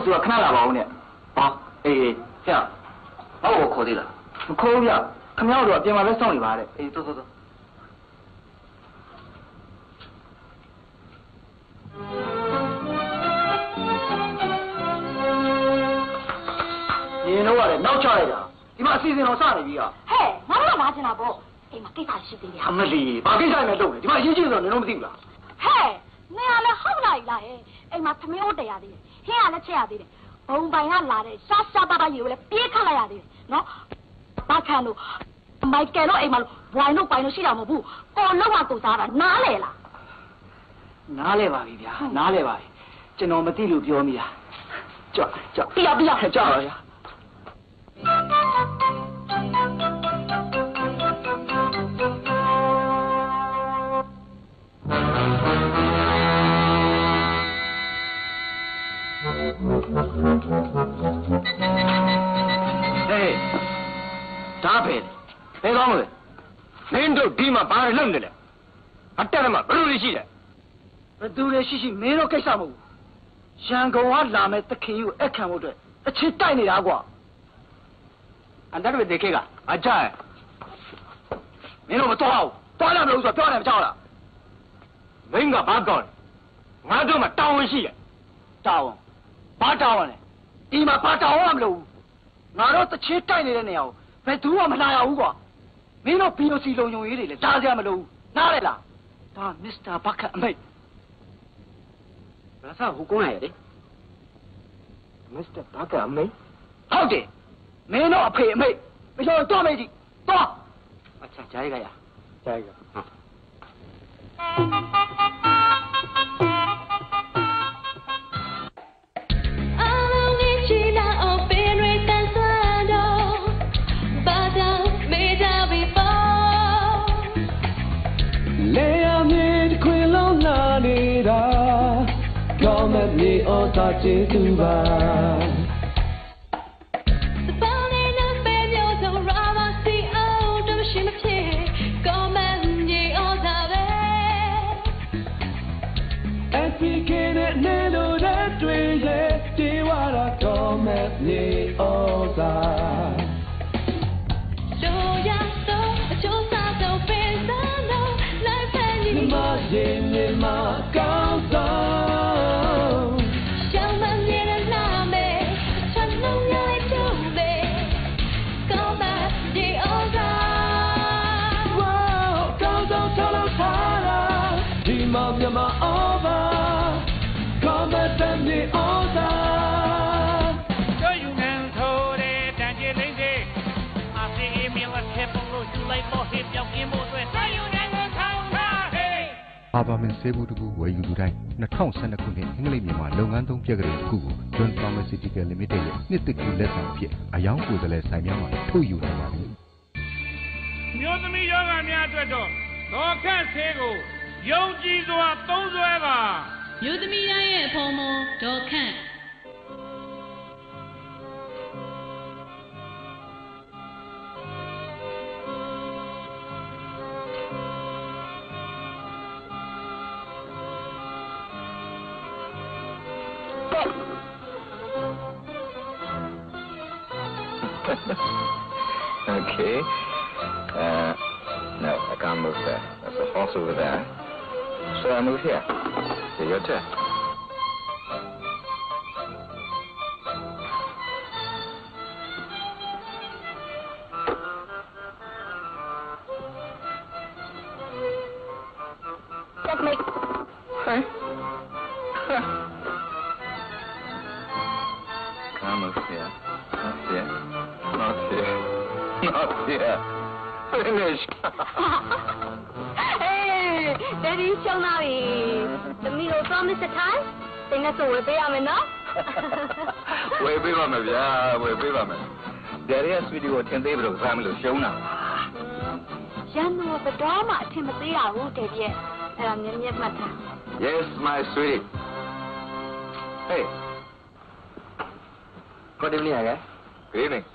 是我看了包呢。好，哎，这样，把我考虑了，考虑啊，看苗子电话来送你吧的。哎，走。你那我嘞，闹起来着，你妈谁弄啥的比啊？ 嘿，俺拿进来不？哎妈，给他洗的呀。 没理，把给啥没弄的，你妈一进来你弄不定了。 嘿，你俺来好来啦哎妈，他没有得呀的，现在来吃呀的，红白俺拿的，傻巴巴有嘞，别看了呀的，喏，把看喽，买给了哎妈，歪弄白弄洗了么不？我老话都咋了？哪来啦？ 哪来吧，比呀？哪来吧？这我们地路表面啊，叫， 不要， 叫了呀。哎，咋赔的？别讲了，恁都地嘛把人扔的了，还带了嘛不如的去的。不如的去没人干啥么？香港话拉面得看有，爱看我这，去带你俩个。俺那边得看个，啊这，没那么多好，多两不说，多两不叫了。恁个把搞的，俺这嘛打完戏的，打完，把打完了，你嘛把打完不了，俺这去带你的呢，别图我们哪有个，没那必要是long用一的，咋这样不了？哪来了？他 Mr. Parker 没。那啥胡讲来的 Mr. Parker 没？ 好的，没那赔没，不晓得多没的多。啊，加一个呀， 加一个。 啊。 你我大街对吧？ ဘာဘာမင်းဆေးဘူးတကူဝယ်ယူလူတိုင်း2012ခုနှစ်အင်္ဂလိပ်မြန်မာလုပ်ငန်းသုံးပြက်ကလေးတစ်ခုကို John Pharmaceutical Limited ရဲ့နှစ်တကူလက်ဆောင်ဖြစ်အယောင်ကိုယ်စားလှယ်ဆိုင်များမှာထုတ်ယူနိုင်ပါတယ်။မျိုးသမီးယောဂများအတွက်တော့ဒေါ်ခန့်ဆေးကိုယုံကြည်စွာသုံးစွဲပါမျိုးသမီးတိုင်းရဲ့အဖော်မော်ဒေါ်ခန့် Okay. No, I can't move there. There's a horse over there. So I move here. Here, your turn. Checkmate. Hey. Can't move here. Not here. Not here. Not here. Finish. Hey, Daddy, show now. The meal promise the time. Think that's all we're paying, no? We're paying, yeah. We're paying. Daddy has video 10 days ago. Family show now. Jano, but drama. Timothy, I will tell you. Yes, my sweetie. Hey. Good evening, again. Good evening.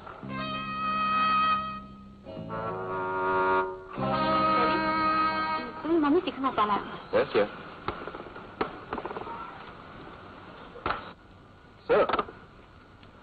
Mommy, you come up. Yes, yes. So,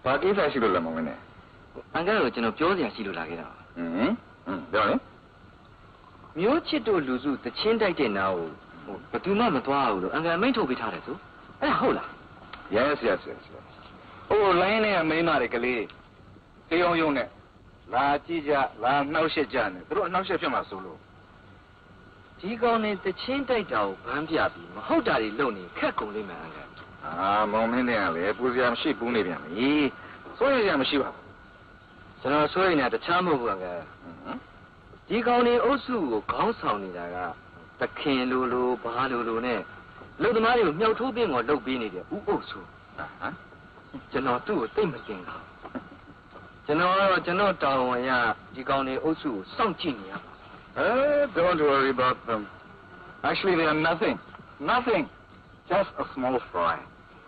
ဘာကိစ္စရှိလို့လဲမောင်မင်းနဲ့အန်ကယ်ကိုကျွန်တော်ပြောစရာရှိလို့လာခဲ့တာပါပြောလေမျိုးချစ်တို့လူစုတချင်းတိုက်တဲ့နာကိုဘယ်သူမှမသွားဘူးလို့အန်ကယ်မိန့်ထုတ်ပေးထားတယ်ဆိုအဲ့ဒါဟုတ်လား yes ဟိုလိုင်းနဲ့မိန်းမတွေကလေးတယောက်ယုံနဲ့လာကြည့်ကြလာနှောက်ရှက်ကြနေသူတို့အနှောက်ရှက်ဖြစ်မှာဆိုလို့ဒီကောင်နဲ့တချင်းတိုက်တာကိုဗန်းပြပြီးမဟုတ်တာတွေလုပ်နေခက်ကုန်လိမ့်မယ်အန်ကယ်မောင်မင်းနဲ့ကလည်းပူစရာမရှိပူးနေပြန်ပြီစိုးရိမ်စရာမရှိပါဘူးကျွန်တော်စိုးရိမ်နေတာတခြားမဟုတ်ဘူးအန်ကယ်ဒီကောင်တွေအုပ်စုကိုခေါင်းဆောင်နေတာကတခင်လိုဘာလိုနဲ့လူသမားတွေကိုမြောက်ထိုးပင်းကိုလှုပ်ပေးနေတယ်ဥအုပ်စုကျွန်တော်သူ့ကိုသိမ့်မတင်ဘူးကျွန်တော်တောင်းဝန်ရဒီကောင်တွေအုပ်စုကိုစောင့်ကြည့်နေရပါ don't worry about them actually they are nothing just a small fry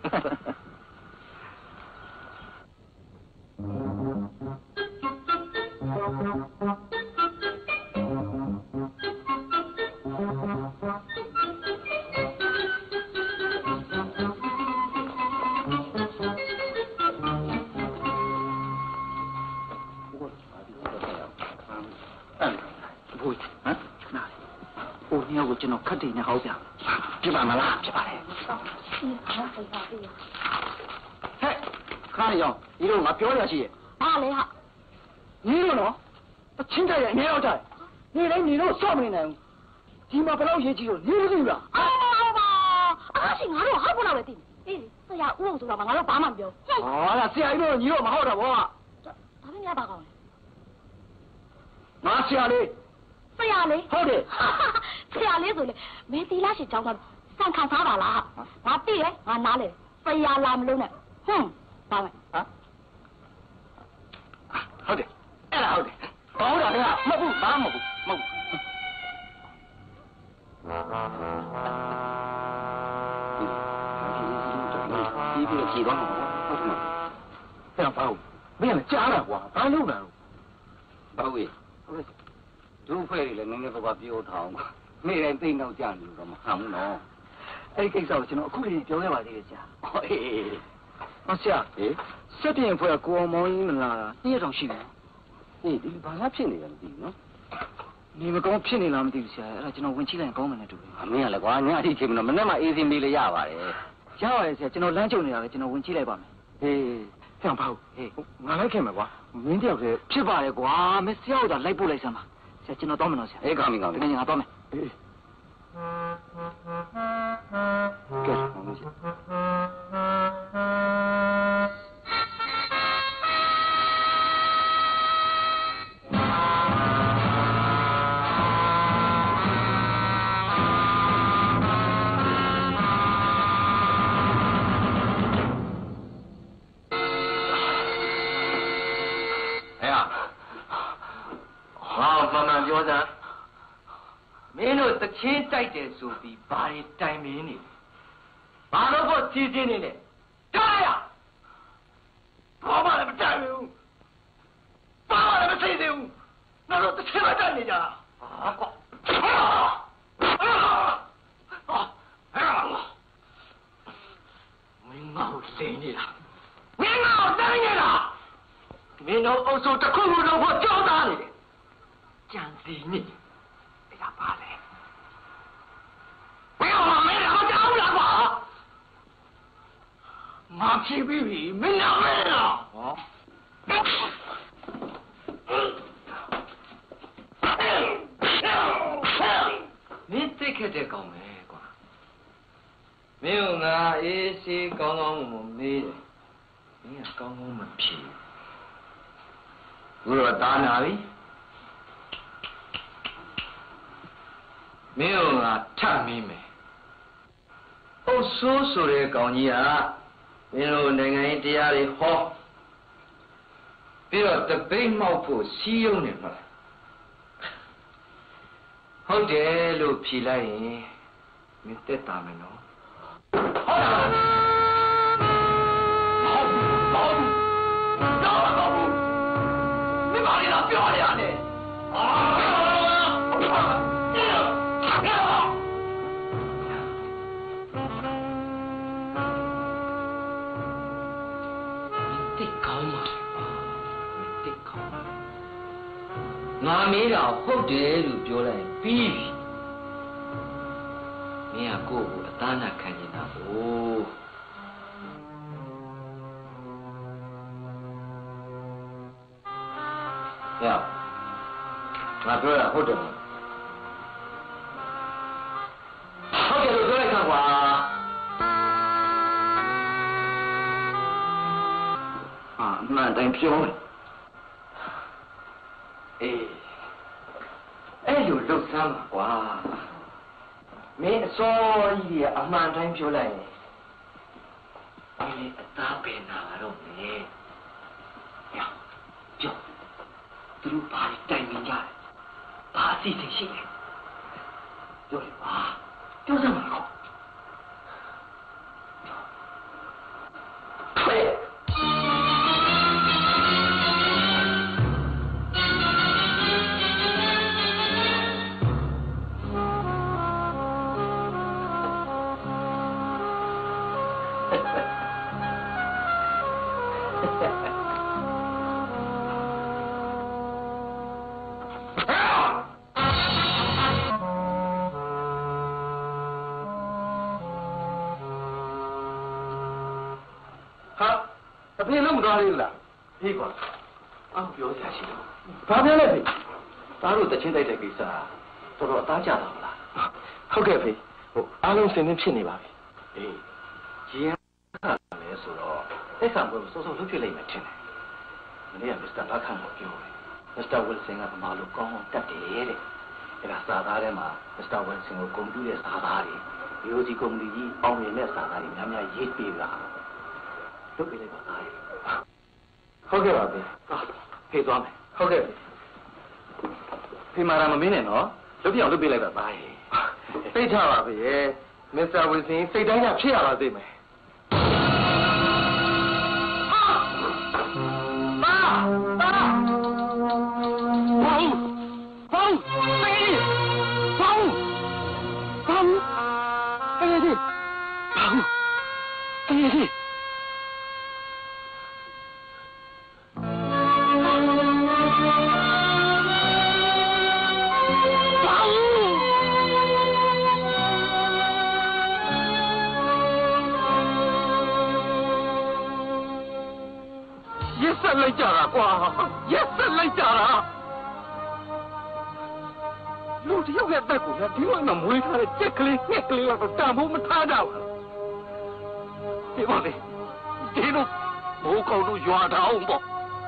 ကျွန်တော်ခတ်တည်နေဟောက်ပြဖြစ်ပါမလားဖြစ်ပါလေဟဲ့ခါရောဒီလိုငါပြောရရှိရဲ့ဘာလဲဟာညီတို့နော်အချင်းတဲ့ရဲ့အများရောက်ကြတယ်နေတိုင်းနေတော့စော့မနေနိုင်ဘူးဒီမှာဘယ်လောက်ရေးကြည့်လို့နေမသိဘူးလားအားရှိငါတို့ဟောက်ဖို့တော့ပဲသိအေးဆရာဦးအောင်ဆိုတော့ငါတို့ဘာမှမပြောဟောလားဆရာကြီးတို့ညီတို့မဟုတ်တော့ဘောဒါမင်းများပါကောင်းလဲငါဆရာလေးဆရာလေးဟုတ်တယ်ဆရာလေးဆိုလေမင်းတီလာရှိကြောင်းတော့စံခံစားပါလားငါသိတယ်ငါနားလေဆရာလာမလို့နဲ့ပါမယ်ဟုတ်တယ်အဲ့ဒါဟုတ်တယ်ဟုတ်တာကမဟုတ်ဘူးဘာမှမဟုတ်ဘူးဒီပြီးကြည့်တော့ဟုတ်မှာပြန်ပါဦးမင်းလည်းကြားတာကွာဘာလုပ်တာလဲဘာဝေးဒုဖွဲ့တွေလည်းနည်းနည်းပါးပြောထားအောင်နေ့တိုင်းသိနောက်ကြနေလို့တော့မခံဘူးနော်အဲ့ဒီကိစ္စကိုကျွန်တော်အခုတည်းပြောခဲ့ပါသေးတယ်ဆရာဟောအေးဟောဆရာစက်ပြင်ဖွဲ့ကိုအောင်မောင်းကြီးမလာတာနေ့ရက်တောင်ရှိပြီအေးဒီဘာသာဖြစ်နေတယ်မသိဘူးနော်နေမကောင်းဖြစ်နေလားမသိဘူးဆရာအဲ့ဒါကျွန်တော်ဝင်ကြည့်လိုက်ကောင်းမယ်နဲ့တူတယ်အမင်းကလည်းကွာညအထိချိန်မလို့မနေ့မှအေးစင်းမေးလို့ရပါတယ်ရပါတယ်ဆရာကျွန်တော်လမ်းကြုံနေတာပဲကျွန်တော်ဝင်ကြည့်လိုက်ပါမယ်ဟေးပြန်ပါဦးငါလိုက်ခင်မယ်ကွာမင်းတယောက်တည်းဖြစ်ပါတယ်ကွာမဆရာတို့လိုက်ပို့လိုက်စမ်းပါဆရာကျွန်တော်တော့မလို့ဆရာအေးကောင်းပြီငါတော့မယ်အေးကဲဟုတ်ပြီပြောစမ်းမင်းတို့တချင်းတိုက်တယ်ဆိုပြီးဘာတွေတိုင်မင်းနေဘာလို့ဖို့စီးစင်းနေလဲကြားရဘာမှလည်းမတိုင်ဘူးဘာမှလည်းမသိသေးဘူးငါတို့တချင်းမတိုက်နေကြဟာကွာမင်းငါ့ကိုလိန်နေတာမင်းငါ့ကိုတိုင်းနေတာမင်းတို့အုပ်စုတစ်ခုခုတော့ဖို့ကြောက်သားနေတယ်ကြံစီနေအဲ့ဒါပါလေဘယ်မှာမင်းတော့ကြောက်လားကွာငါဖြေပြီးပြီမင်းနာမည်လားဟောမင်းသိခဲ့တဲ့ကောင်ပဲကွာမင်းကငါအေးစေးကောင်းကောင်းမမေးတယ်မင်းကကောင်းကောင်းမဖြေဘူးတော့တားနာပြီမင်းတို့ကထပ်မင်းမယ်။အုပ်ဆိုးဆိုတဲ့ကောင်ကြီးကမင်းတို့နိုင်ငံရေးတရားတွေဟောပြီးတော့တပိတ်မှောက်ဖို့စီးရုံးနေမှာဟုတ်တယ်လို့ဖြေလိုက်ရင်မင်းတက်တာမယ်နော်ဟုတ်လားတော့မင်းဘာလဲပြောရလဲကောမေးတာဟုတ်တယ်လို့ပြောလိုက်ပြီးပြီမင်းကကိုယ့်ကိုအသားနဲ့ခံနေတာဟိုဟဲ့ငါပြောတာဟုတ်တယ်မဟုတ်တယ်လို့ပြောလိုက်တာကွာအမှန်တိုင်းပြောတယ်အေးအဲ့လိုလှုပ်ဆမ်းပါကွာမင်းအစောကြီးကအမှန်တိုင်းပြောလိုက်ရင်မင်းအသားပင်နာတော့လေညကြောက်သူတို့ဘာတိုင်နေကြလဲဘာအစီအစဉ်ရှိလဲပြောရပါပြောစမ်းပါကောအဖေလုံးမသွားသေးဘူးလားဖေးကွာအော်ပြောစရာရှိတော့ဘာပြောလဲဖေးသားတို့တချင်းတိုက်တဲ့ကိစ္စတော်တော်အသားကျတာမလားဟုတ်ကဲ့ဖေဟိုအားလုံးစင်စင်ဖြစ်နေပါပြီအေးရေကလည်းဆိုတော့အဲ့ဆောင်ကိုစိုးစိုးလှုပ်ဖြစ်လိုက်မှထင်တယ်မနေ့ကမစ္စတာဘာခန်ကိုပြောတယ်မစ္စတာဝီလ်ဆန်ကဘာလို့ကောင်းအောင်တက်တယ်တဲ့အဲ့ဒါစာသားထဲမှာမစ္စတာဝီလ်ဆန်ကိုဂုဏ်ပြုတဲ့စာသားတွေဒီလိုကြီးကုမ္ပဏီကြီးအောင်မြင်တဲ့စာသားတွေများများရေးပေးတာလုပ်ပေးလိုက်ပါသားရေဟုတ်ကဲ့ပါဖေဖေးသွားမယ်ဟုတ်ကဲ့ဖေးမာရာမမင်းနဲ့နော်လုပ်ပြအောင်လုပ်ပေးလိုက်ပါသားရေသိချပါဖေမစ္စတာဝီလ်ဆန်စိတ်တိုင်းကဖြစ်ရပါသေးမယ်လိုက်ကြတာကွာရက်ဆက်လိုက်ကြတာလူတယောက်ရဲ့တက်ကိုလည်းဒီလိုမှမွေးထားတဲ့ကြက်ကလေးငှက်ကလေးတော့တန်ဖို့မထားကြဘူးဒီပါလေဒီလိုဘိုးကောင်တို့ရွာတောင်းပေါ့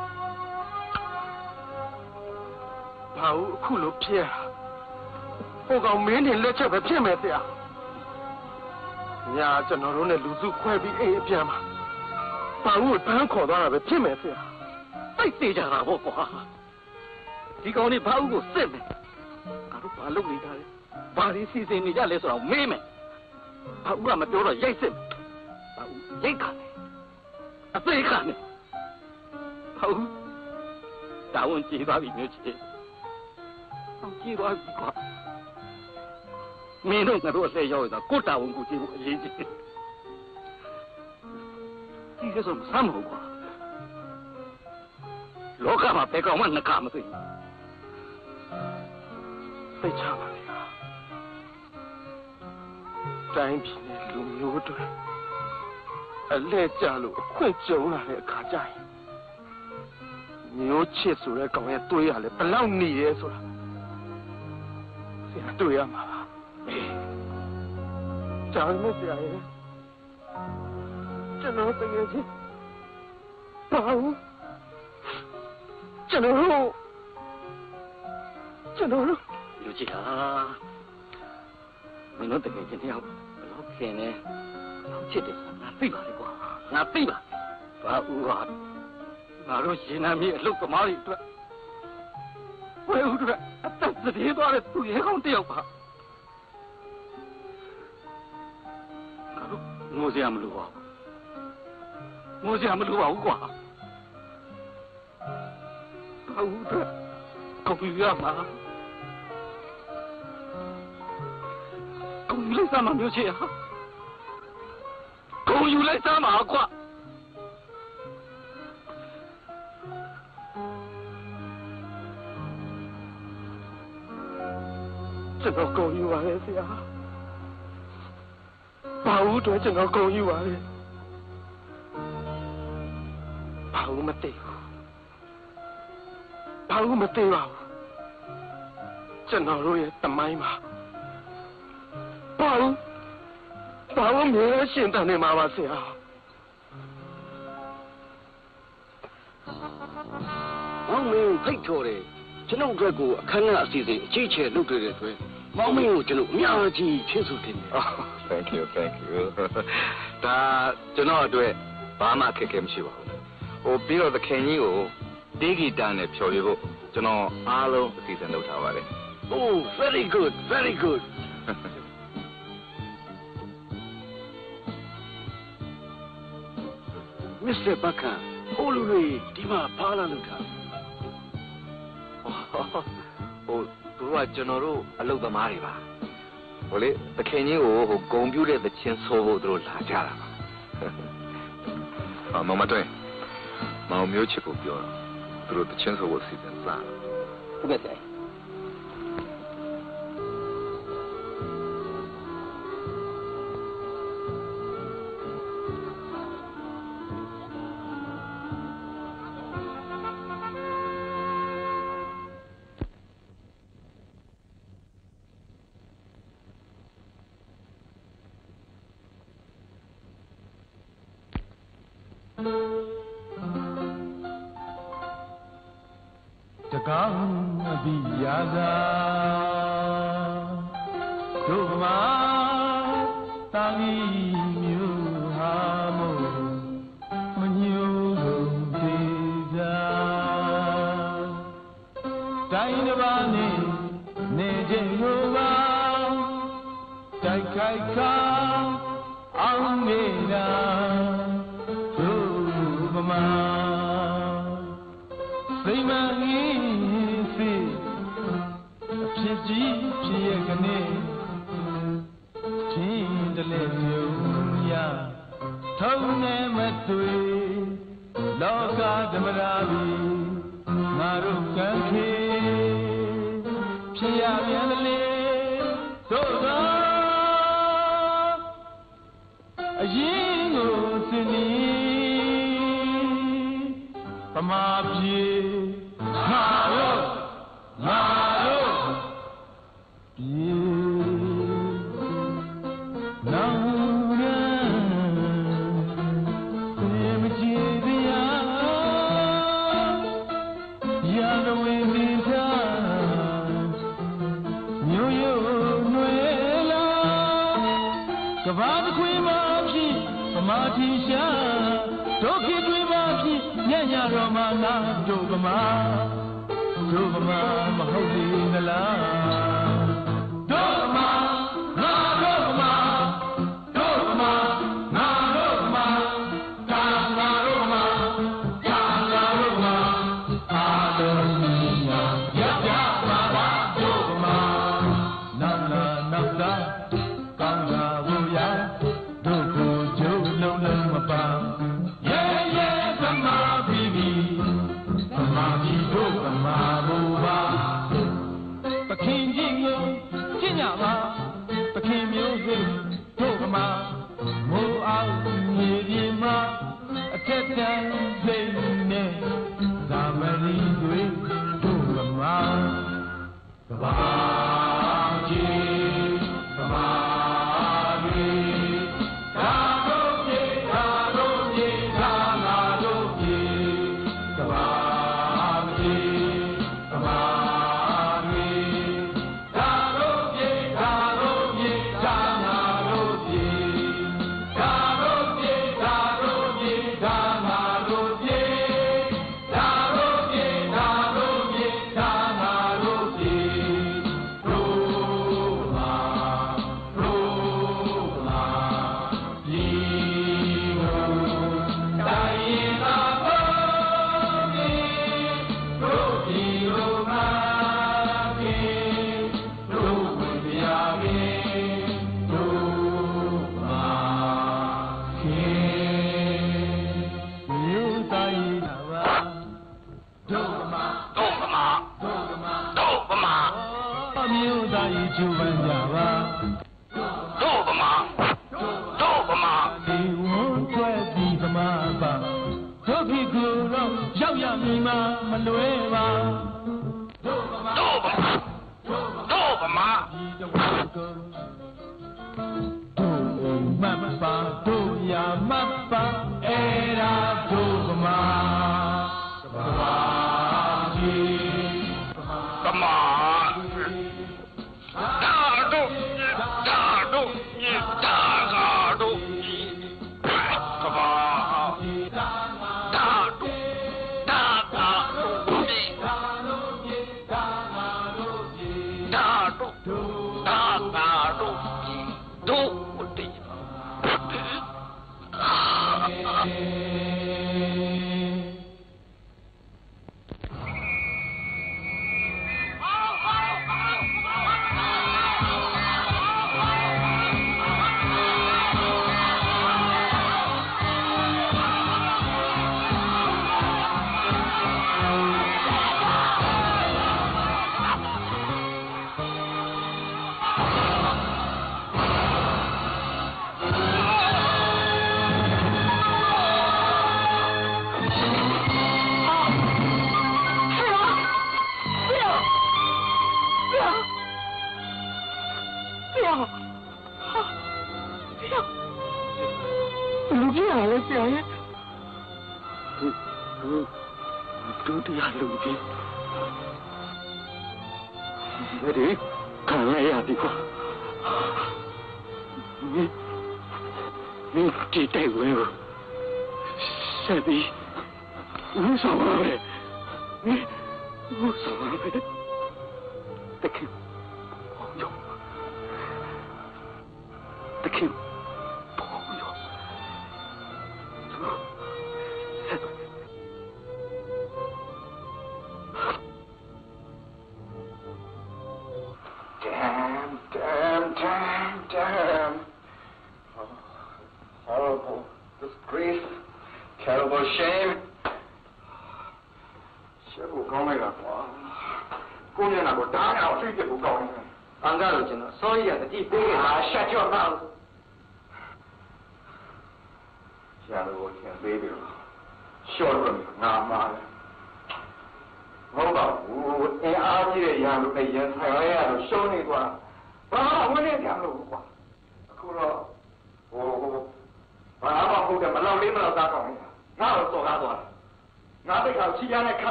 ဘာလို့အခုလိုဖြစ်ရဟိုကောင်မင်းတင်လက်ချက်ပဲဖြစ်မယ်ဆရာညာကျွန်တော်တို့နဲ့လူစုခွဲပြီးအိမ်အပြန်မှာဘာလို့တန်းခေါ်သွားတာပဲဖြစ်မယ်ဆရာသိသေးကြတာပေါ့ကွာဒီကောင်လေးဘာဦးကိုစစ်မယ်ငါတို့ဘာလုပ်နေတာလဲဘာဒီစီစဉ်နေကြလဲဆိုတော့မေးမယ်ဘာဦးကမပြောတော့ရိုက်စစ်မယ်ဘာဦးရိုက်ခါမယ်အသေးခါမယ်ဘာဦးတာဝန်ကြီးသွားပြီမျိုးချစ်အောင်ကြီးသွားပြီကွာမင်းတို့ငါတို့အဆက်ရောက်နေတာကိုတာဝန်ကိုကြည့်ဖို့အရေးကြီးတယ်ဒီကဆိုမဆမ်းဘူးကွာလောကမှာဘယ်ကောင်မှနှကမသိဘူးသိချပါလေတိုင်းပြည်နဲ့လူမျိုးတွေအလဲကျလို့အခွင့်ကြုံလာတဲ့အခါကျရင်မျိုးချစ်ဆိုတဲ့ကောင်ရဲ့တွေးရလဲဘလောက်နေရဲဆိုတာဆရာတွေ့ရမှာပါကြောင်မဆရာရဲ့ကျွန်တော်တကယ်ချင်းဘာလို့ကျွန်တော်လူကြီးဟာမင်းတို့တကယ်ချင်းတယောက်ဘယ်လောက်ခင်လဲဘယ်လောက်ချစ်တယ်ငါသိပါလေကွာငါသိပါဘာဦးဟာငါတို့ရှင်နာမီအလုပ်သမားတွေအတွက်ဝဲဦးအတွက်အသက်သေးသွားတဲ့သူရဲကောင်းတယောက်ပါငါတို့ငိုစရာမလိုပါဘူးငိုစရာမလိုပါဘူးကွာဘာဦးအတွက်ကောင်းပြီရမှာ公园来三嘛没有去啊？公园来三嘛quoi？ ကျွန်တော်ဂုဏ်ယူပါလေဆရာဘာလို့အတွက်ကျွန်တော်ဂုဏ်ယူပါလဲဘာလို့မသိဘူးဘာလို့မသိပါဘူးကျွန်တော်တို့ရဲ့တမိုင်းမှာဘာလို့မြဲရှင်တန်နေမှာပါဆရာမောင်မင်းဖိတ်ခေါ်တယ်ကျွန်တော်အတွက်ကိုအခမ်းအနားအစီအစဉ်အကြီးကျယ်လုပ်တဲ့အတွက်မောင်မင်းကိုကျွန်တော်အများကြီးချစ်ဆိုတင်တယ် Thank youဒါကျွန်တော်အတွက်ဘာမှခက်ခဲမရှိပါဘူးပြီးတော့သခင်ကြီးကိုတေးဂီတနဲ့ဖျော်ပြဖို့ကျွန်တော်အားလုံးအစီအစဉ်လုပ်ထားပါတယ် Oh very good Mr. Bakar ဟိုလူတွေဒီမှာဘာလာလုပ်တာသူကကျွန်တော်တို့အလုပ်သမားတွေပါဟိုလေသခင်ကြီးကိုဂုံပြူတဲ့သချင်းဆိုဖို့သူတို့လာကြတာပါမမတွင်မောင်မျိုးချစ်ကိုပြောတော့သူတို့သချင်းဆိုဖို့စီစဉ်စားဟုတ်ကဲ့ဆရာဒမျိုးသားရေးကျူပန်းကြပါတို့ဗမာဒီဝန်ကျွဲဒီဗမာပါတို့ပြီကိုတော့ရောက်ရမည်မှာမလွဲပါတို့ဗမာတို့မမပါတို့ရမပါအဲ့ဒါတို့ဗမာဗမာ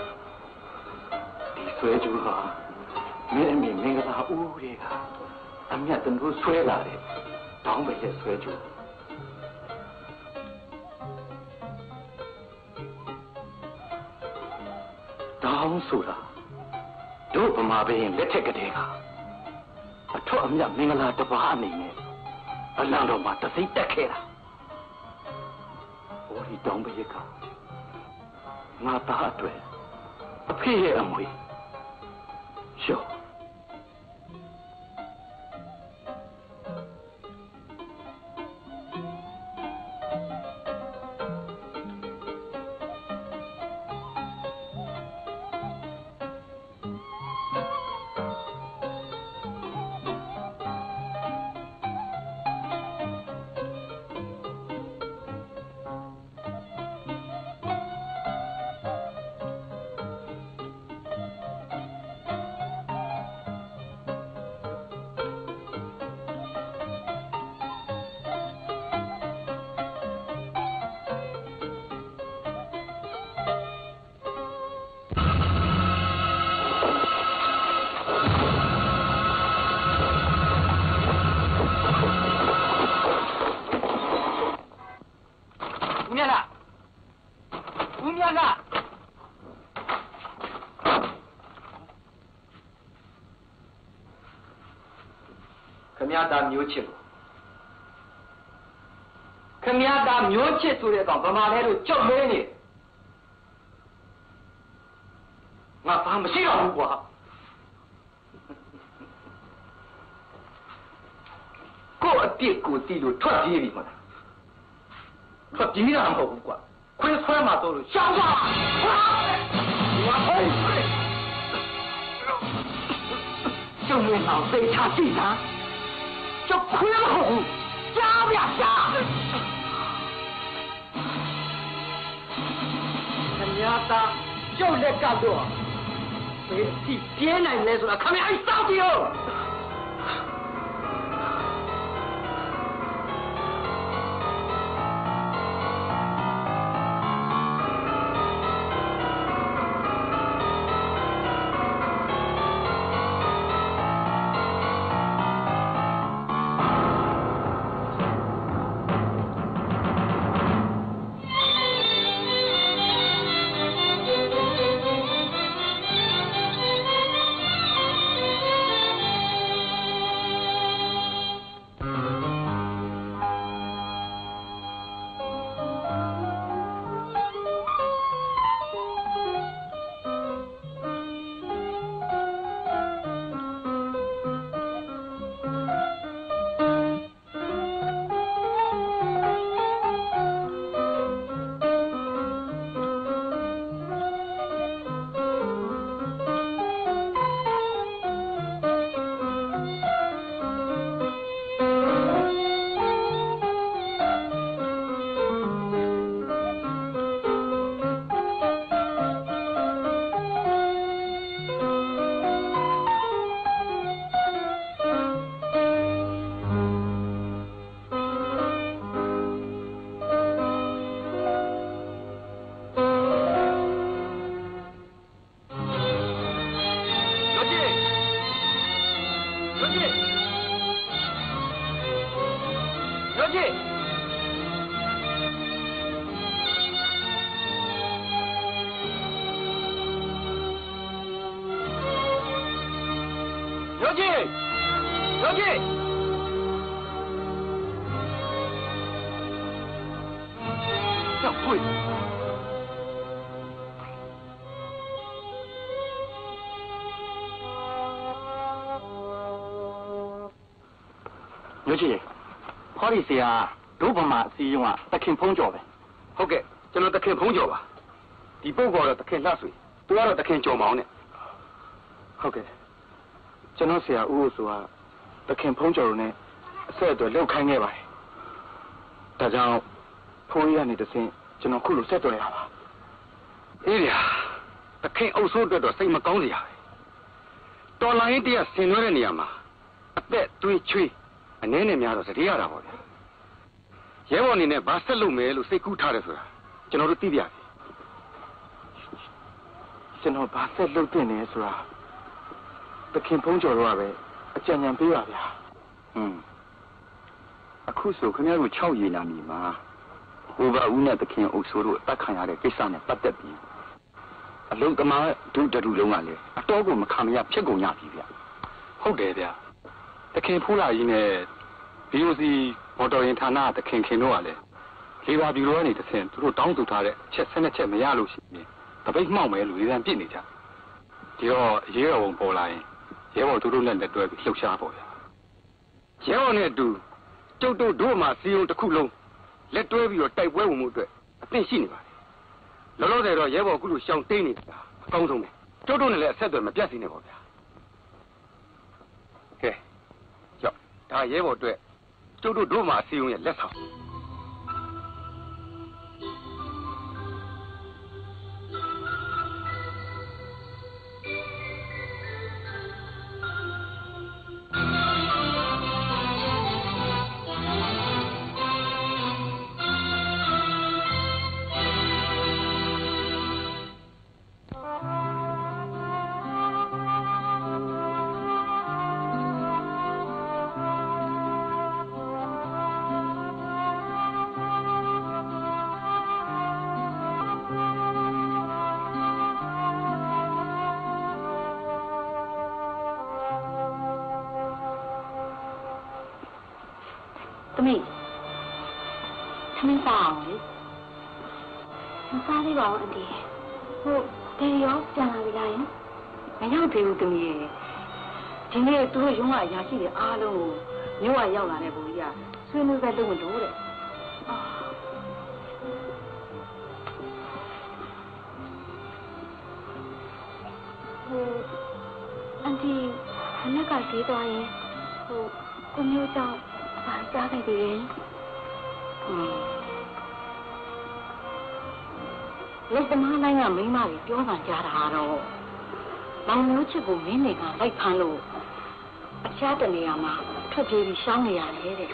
ဆွဲကျူးဟာမင်းအမေမင်္ဂလာဦးတွေကမြတ်တမျိုးဆွဲလာတယ်တောင်းပဲရဲ့ဆွဲကြိုးတောင်းဆိုတာတို့ဗမာဘင်းလက်ထက်ကတည်းကအထွတ်အမြတ်မင်္ဂလာတစ်ပါးအနေနဲ့အလံတော်မှာတသိတက်ခဲ့တာဟိုဒီတောင်းပဲကငါသားအတွက်အဖေရဲ့အမွေရှော့တာမျိုးချစ်လို့ခမရတာမျိုးချစ်ဆိုတဲ့ကောင်ဗမာလဲလို့ကြောက်လဲနေငါဘာမရှိတော့ဘူးကွာကိုအပြစ်ကိုတီးလို့ထွက်ပြေးပြီမလားထွက်ပြေးတာမဟုတ်ဘူးကွာခွေးဆွဲမှာတော့လို့ရှောင်းသွားငါဟိုးကျုံဝင်အောင်သေချာကြည့်တာ就亏了红，加不呀加？人家打就来干多，被地别人来说了，看没还烧掉。မျိုးကြီးခေါ်ရီဆရာဒုဗမာအစည်းအရုံးကတခင်ဖုံးကျော်ပဲဟုတ်ကဲ့ကျွန်တော်တခင်ဖုံးကျော်ပါဒီပုဂ္ဂိုလ်ကတော့တခင်လှဆွေသူကတော့တခင်ကျော်မောင်းနဲ့ဟုတ်ကဲ့ကျွန်တော်ဆရာဦးဆိုတာတခင်ဖုံးကျော်တို့နဲ့အဆက်အသွယ်လောက်ခိုင်းခဲ့ပါတယ်ဒါကြောင့်ဖိုးရကနေတဆင့်ကျွန်တော်ခုလိုဆက်သွယ်ရပါအေးဗျာတခင်အုပ်စိုးအတွက်တော့စိတ်မကောင်းစရာပဲတော်လိုင်းတရားဆင်နွှဲတဲ့နေရာမှာအသက်သွေးချွေးအနေနဲ့များတော့စတေးရတာပေါ့ဗျာရဲဘော်အနေနဲ့ဘာဆက်လုပ်မယ်လို့စိတ်ကူးထားတယ်ဆိုတာကျွန်တော်တို့သိပြတယ်ကျွန်တော်ဘာဆက်လုပ်တင်နေဆိုတာတခင်ဖုံးကျော်တော့ပဲအကြံဉာဏ်ပေးပါဗျာအခုဆိုခင်ဗျားတို့6ရေနာမီမှာဟိုဘဦးနဲ့သခင်အုပ်ဆိုးတို့တက်ခံရတဲ့ကိစ္စနဲ့ပတ်သက်ပြီးအလုံးသမားတို့တူလုံးကလည်းအတော်ကိုမခံမရဖြစ်ကုန်ကြပြီဗျဟုတ်တယ်ဗျသခင်ဖိုးလာကြီးနဲ့ BOC မော်တော်ယာဉ်ဌာနသခင်တို့ကလည်းလေဘာဘီလိုကနေတစ်ဆင့်သူတို့တောင်းဆိုထားတဲ့ချက်12ချက်မရလို့ရှိရင်တပိတ်မှောက်မယ်လို့ရေတံပြစ်နေကြဒီတော့ရဲတော်ဝန်ပေါ်လာရင်ရဲဘော်တို့နဲ့လက်တွဲပြီးလှုပ်ရှားပေါ်ဗျရဲဘော်နဲ့အတူကျုပ်တို့မှာစီယုံတစ်ခုလုံးလက်တွဲပြီးတော့တိုက်ပွဲဝင်မှုအတွက်အသင့်ရှိနေပါတယ်လောလောဆယ်တော့ရဲဘော်ကုလို့ရှောင်တိတ်နေတာအကောင်းဆုံးပဲကျုပ်တို့နဲ့လည်းအဆက်အသွယ်မပြတ်စေနဲ့ပေါ့ဗျာကဲကြောက်ဒါရဲဘော်အတွက်ကျုပ်တို့မှာစီယုံရဲ့လက်ဆောင်သမီးသမီးပါအောင်လေမစားသေးပါဘူးအန်တီဟိုဒေရီရောပြန်လာပြီလားယင်မရောက်သေးဘူးသမီးရဲ့ဒီနေ့သူတို့ရုံးကအရာရှိတွေအားလုံးကိုမြို့ကရောက်လာတဲ့ဘုရားဆွေးနွေးပဲလုပ်ဝင်လို့တဲ့အန်တီခဏကကြေးသွားရင်ဟိုကိုမျိုးကြောင့်ဘာကြားခဲ့တယ်လက်သမားတိုင်းကမိန်းမတွေပြောတာကြားတာတော့မောင်မျိုးချစ်ကိုမင်းတွေကလိုက်ဖမ်းလို့အခြားတနေရာမှာထွက်ပြေးပြီးရှောင်းနေရတယ်တဲ့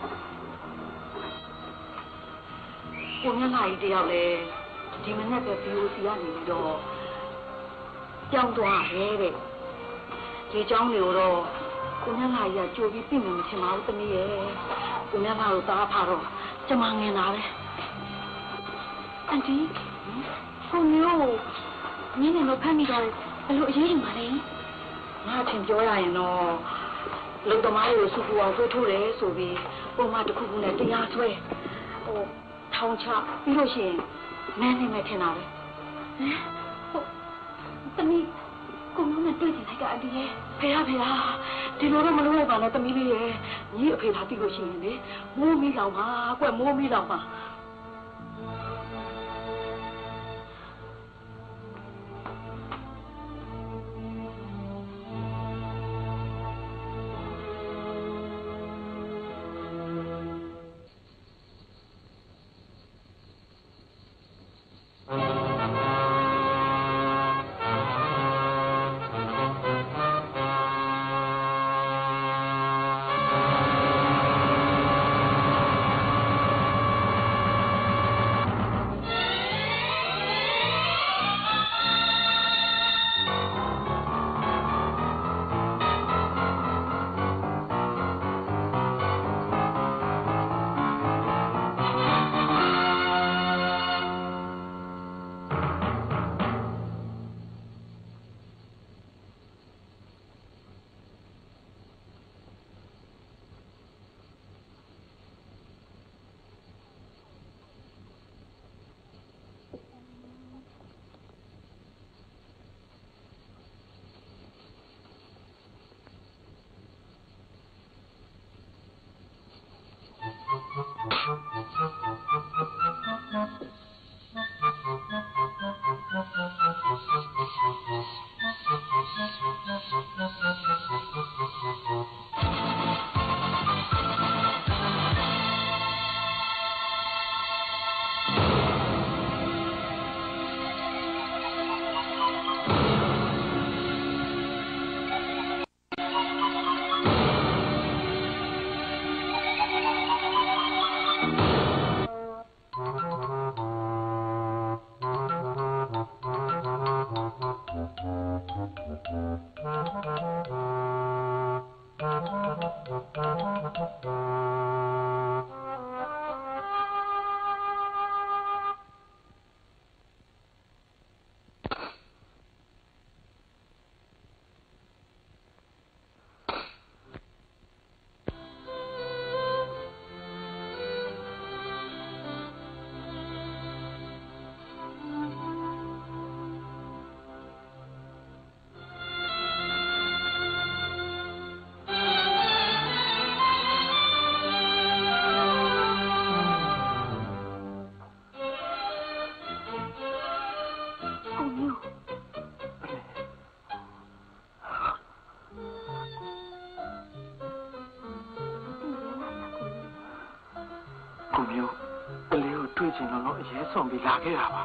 ကိုမျက်နှာကြီးတယောက်လဲဒီမနေ့က BOC ကနေပြီးတော့ကြောင်းသွားရဲတဲ့ဒီကြောင်းတွေကိုတော့ကိုမျက်နှာကြီးကကြိုပြီးပြင်မယ်မထင်ပါဘူးသမီးရဲ့ကိုမျက်နှာကိုသားဖာတော့ကျမငင်တာပဲအန်တီကိုမျိုးနင်းနေလို့ဖမ်းမိတော့ဘယ်လိုအရေးယူမှာလဲငါထင်ပြောရရင်တော့လုံသမားတွေကိုစုပူအောင်ထိုးတယ်ဆိုပြီးပုံမှန်တစ်ခုခုနဲ့တရားဆွဲဟိုထောင်ချပြီးလို့ရှိရင်နန်းနေမယ်ထင်တာပဲဟုတ်သမီးကိုမျိုးနဲ့တွေ့ချင်လိုက်ကအန်တီရဲ့ဖေရဒီလိုတော့မလုပ်လိုက်ပါနဲ့သမီးလေးရဲ့ညီအဖေလာသိလို့ရှိရင်လေမိုးမီးလောင်ပါကွမိုးမီးလောင်ပါ送俾哪个啊？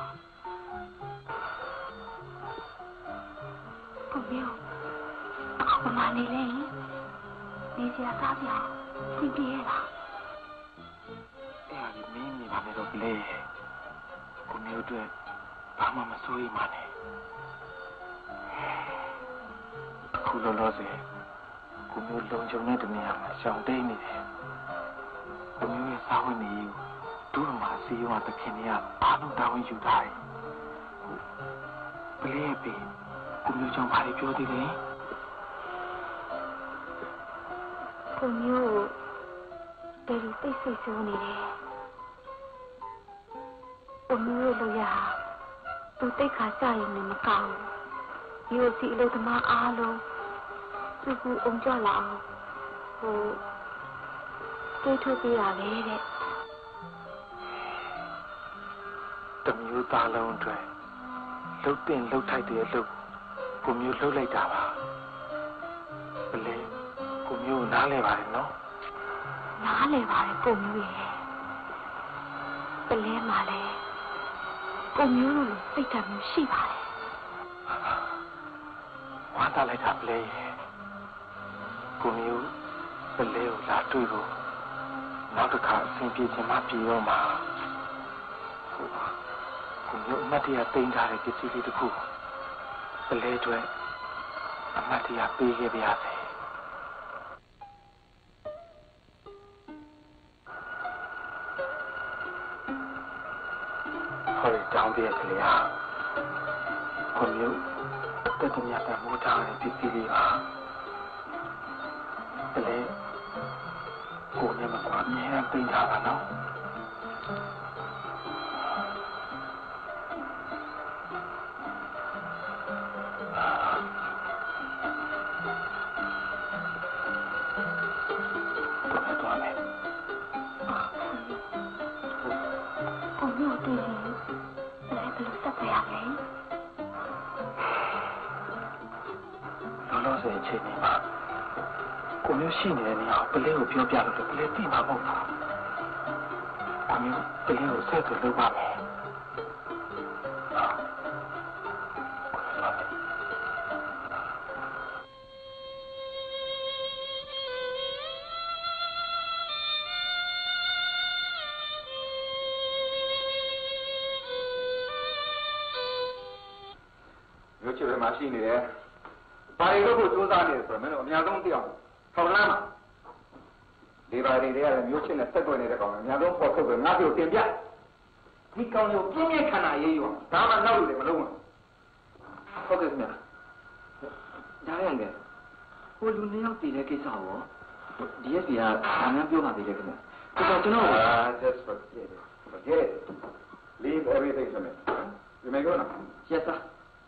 不没有，我妈你嘞，你家啥子啊？你毕业了？ 哎呀，你明白没有不嘞？我没有对，爸妈们所以嘛呢。苦劳劳些，我没有龙中那的那样想对你的，我没有啥问题。都嘛是用的肯定啊，阿龙大文有大。不嘞呗，我没有讲话的标的嘞。 我没有，对你被谁说你嘞？我没有路呀，都得卡下人那么高，有时路他妈阿龙，如果我叫老，我对出比亚嘞的。 တမျိုးသားလုံးအတွက်လှုပ်တင်လှုပ်ထိုက်တဲ့အလုပ်ကိုမျိုးလှုပ်လိုက်တာပါဘလဲကိုမျိုးနားလဲပါတယ်နော်နားလဲပါတယ်ကိုမျိုးရဲ့ဘလဲမှာလဲကိုမျိုးလိုစိတ်ဓာတ်မျိုးရှိပါတယ်ဝမ်းသာလိုက်တာဘလဲရဲ့ကိုမျိုးဘလဲကိုလာတွေ့ဖို့နောက်တစ်ခါအဆင်ပြေချင်မှပြေတော့မှာကိုမျိုးအမတ်တရားတင်ထားတဲ့ပစ္စည်းလေးတစ်ခုဘလဲအတွက်အမတ်တရားပေးခဲ့ပါရစေဟောဒီတောင်းပြရကလေးဟာကိုမျိုးတက်တမြတ်တဲ့မိုးထားတဲ့ပစ္စည်းလေးပါဘလဲကိုနဲ့မကွာမြဲတင်ထားပါနော်အချိန်นี้မှာကိုမျိုးရှိနေတဲ့နေရာကိုပလဲကိုပြောပြလို့ပလဲသိမှာမဟုတ်ဘူး။ကိုမျိုးပလဲကိုဆက်သွယ်လုပ်ပါမယ်။မျိုးချစ်ပဲမှာရှိနေတယ်။ဘာတွေလုပ်ဖို့စူးစမ်းနေတယ်ဆိုတော့မင်းတို့အများဆုံးသိအောင်ထောက်လန်းမှာဒီဘာတွေတွေကလည်းမျိုးချစ်နဲ့ဆက်သွယ်နေတဲ့ကောင်အများဆုံးပေါ်ထုတ်ပဲငါ့ကိုတင်ပြဒီကောင်ကိုပြင်းပြင်းခန္ဓာရေးယူအောင်ဒါမှနောက်လို့လည်းမလုပ်ဘူးဟုတ်ကဲ့ခင်ဗျာဒါရတယ်ဟိုလူနှစ်ယောက်တည်တဲ့ကိစ္စရော DSP ကဘာမှပြောမှသေးတယ်ခင်ဗျာကျွန်တော် just forget it leave everything to me you may go now yes sir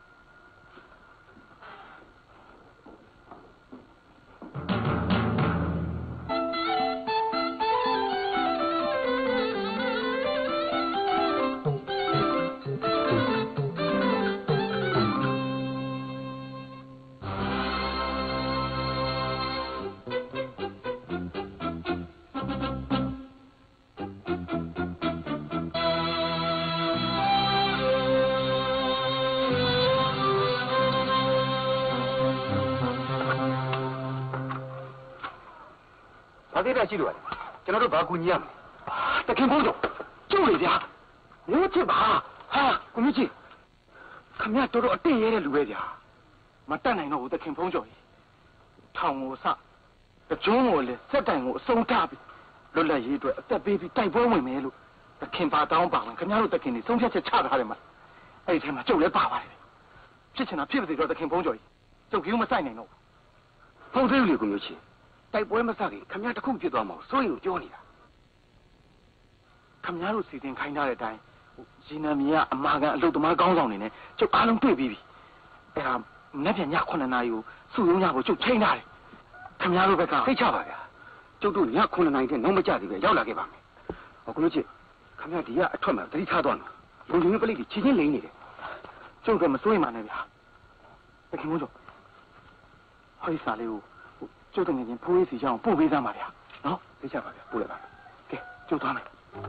ဘာသေးတဲ့ရှိလို့ကျွန်တော်တို့ဘာကူညီရမလဲတခင်ဖိုးတို့ကျုပ်လေဗျာမျိုးချစ်ပါဟာကိုမျိုးချစ်ခမရတော်တော်အတင့်ရဲတဲ့လူပဲဗျာမတက်နိုင်တော့ဘူးတခင်ဖုံးကျော်ကြီးထောင်ကိုစ The John will set down so tabby. Lola Yidra, the baby type woman melu. The Kim down bow and Canaro the King, some such a child had him. I tell my Joe Baba. Kitchen appeared to go the Kim Bonjoy. So you must sign no. How do you go? Type women saggy, come here to cook you almost, so you, Johnny. Camaro sitting kind of a time. Zinamia, Maga, Lutoma gone in it. So I don't baby. Never Yakon and I, so you know what you train out. Camaro Becca, hey, Chava. To do Yakon and I didn't know much of it. Yola gave me. Okuchi, come here, dear, a tremor, 3 hard. You don't believe it, chicken lady. So come a swim man. The Kimojo. How is Salu? Jordan in police young, poor with Amaria. No, the Chava, Boulevard. Okay, Joe Tommy.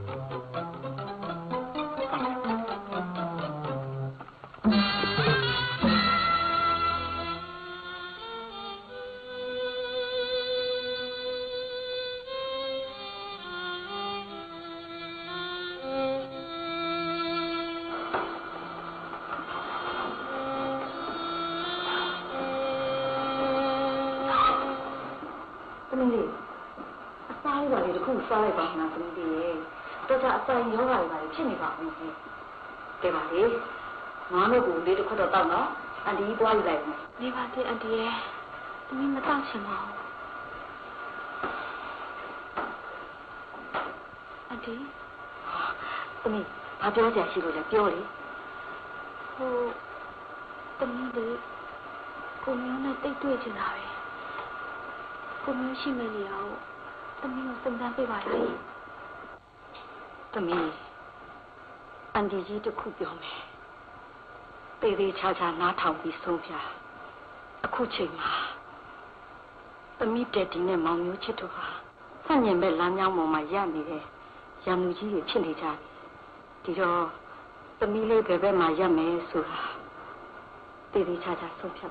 Sorry about nothing. But I say you're right, Jimmy about me. Give a day. Mamma will lead a quarter down and eat while like me. Never did, and dear. I mean, the dancing now. Auntie? I mean, I told you she was a beauty. Oh, the minute. Come on, I take to it now. Come on, she may know. The meal sometimes be by to me, and the year to cook your me. Baby Chacha not how we so far. A coaching ma. The meat dead in a mammy chitoha. Sunny and Belanya, my yammy, Yamuji, Chinija. Dido, the meal baby, my yammy, so. Baby Chacha so far.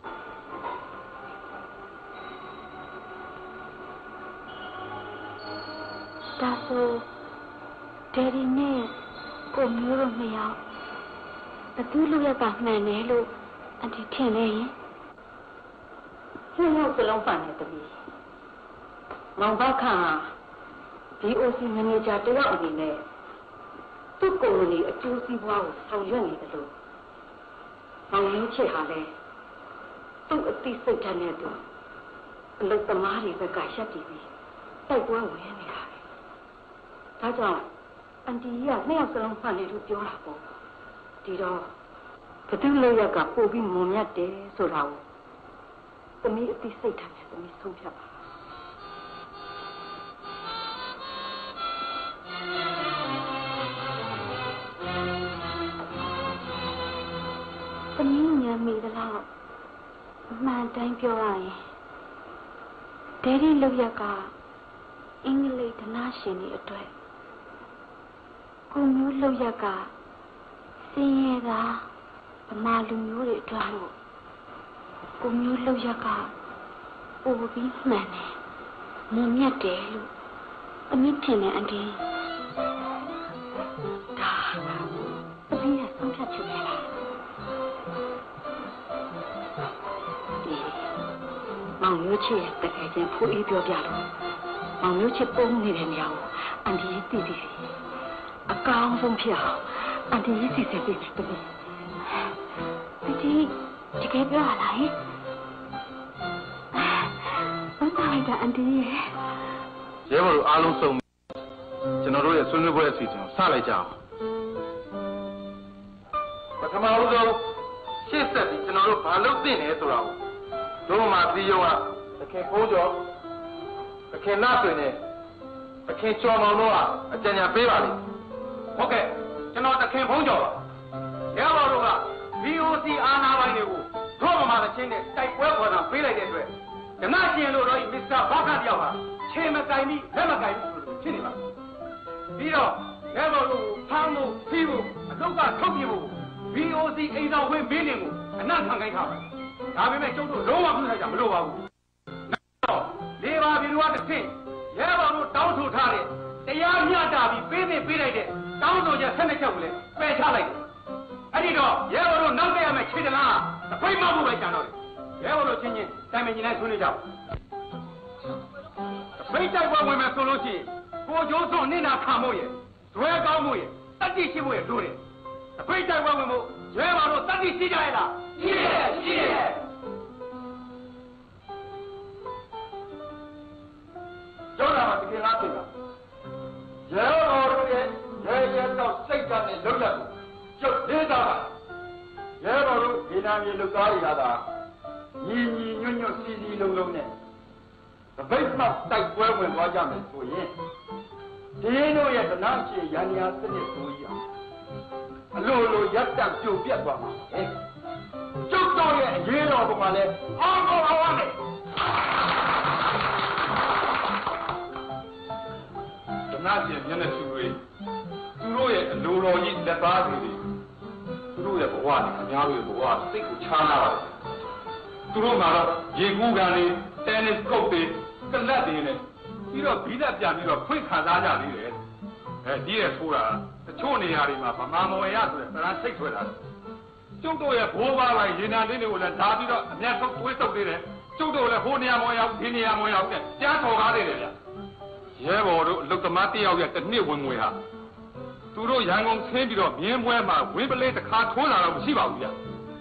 That's all. Daddy ne, go mirror me out. The two look about man, hello, and he can't lay. He knows the long fun at the bee. Mambaka, the OC manager, the outly there. Took only a juicy wow, how young it is. Mammuchi Hale. Took a piece of Janeto. Look the Mari, the Gashati. Like one way anyhow. That's all. And the year nails along funny to your apple. Did all. The two layer got Bobby Monia day so loud. The meat of the Satan is the Miss Sophia. The meaning made a lot. Man, thank your eye. Daddy Loviaca, English the nation at way. Kumu Loviaca, see that the Malum Yuri Drano. Kumu Loviaca, Obi Mane, Mumia Delu, a meeting and the we have some catch of Mammuchi, the agent who eat your dialogue. Mammuchi only in Yao, and he did it. A gown from Piao, and he is a bit to me. But he gave you a lie. What are the Andy? They were all so. General, soon we see him. Salaja. But come out, she said, General, I looked in it around. Roma, the King Ojo, the King Napoli, the King John Noah, a Jenya Bailey. Okay, you know the King Ojo. Yavaruga, VOC Anna Vanu, Roma, the Chin, type weapon and Billy Denver. The Nazi Lord, Mr. Bakadiava, Chemakai, Nemakai, Chinima. Vito, Nevaru, Pamu, Pivu, Luka Tokimu, VOC 8 million, and not Hangai. I will make you low up like a blow out. Now, leave our view at the thing. You have down to Tari. The young Yada be baby, down to your senator, better like it. I did all. You have no way of a chidala, the prime of my channel. You have no changing, damaging as soon as out. 没在过外面说东西，我就说你那看么嘢，做搞么嘢，当地是么嘢做的，没在过外面，原来说当地是来了，是。有那么这个哪去了？然后这个爷到谁家的楼下就领导了，然后给那边楼大一下的，泥细隆隆的。为什么在国外国家没做人？这种也是哪些人家真的注意啊？路一旦就别管嘛，就到也热闹不完嘞，好嘞。这哪些人的修为，主要也路一来打的，主要也不话的，娘也不话，这个强了。主要嘛了，业务干的，单的高的。跟那的呢，你说比那边你说会看咱家的人，你也出了，去年呀的嘛，把妈妈也出来，把咱谁出来了？就都也不把来，人家那个人他比较，人家都会走的人，就都来后年么样，今年么样的，家吵架的人了。也我都录个嘛第二个，等你问我呀，都说阳光天比较面膜嘛，为不来的看头上了不洗包的。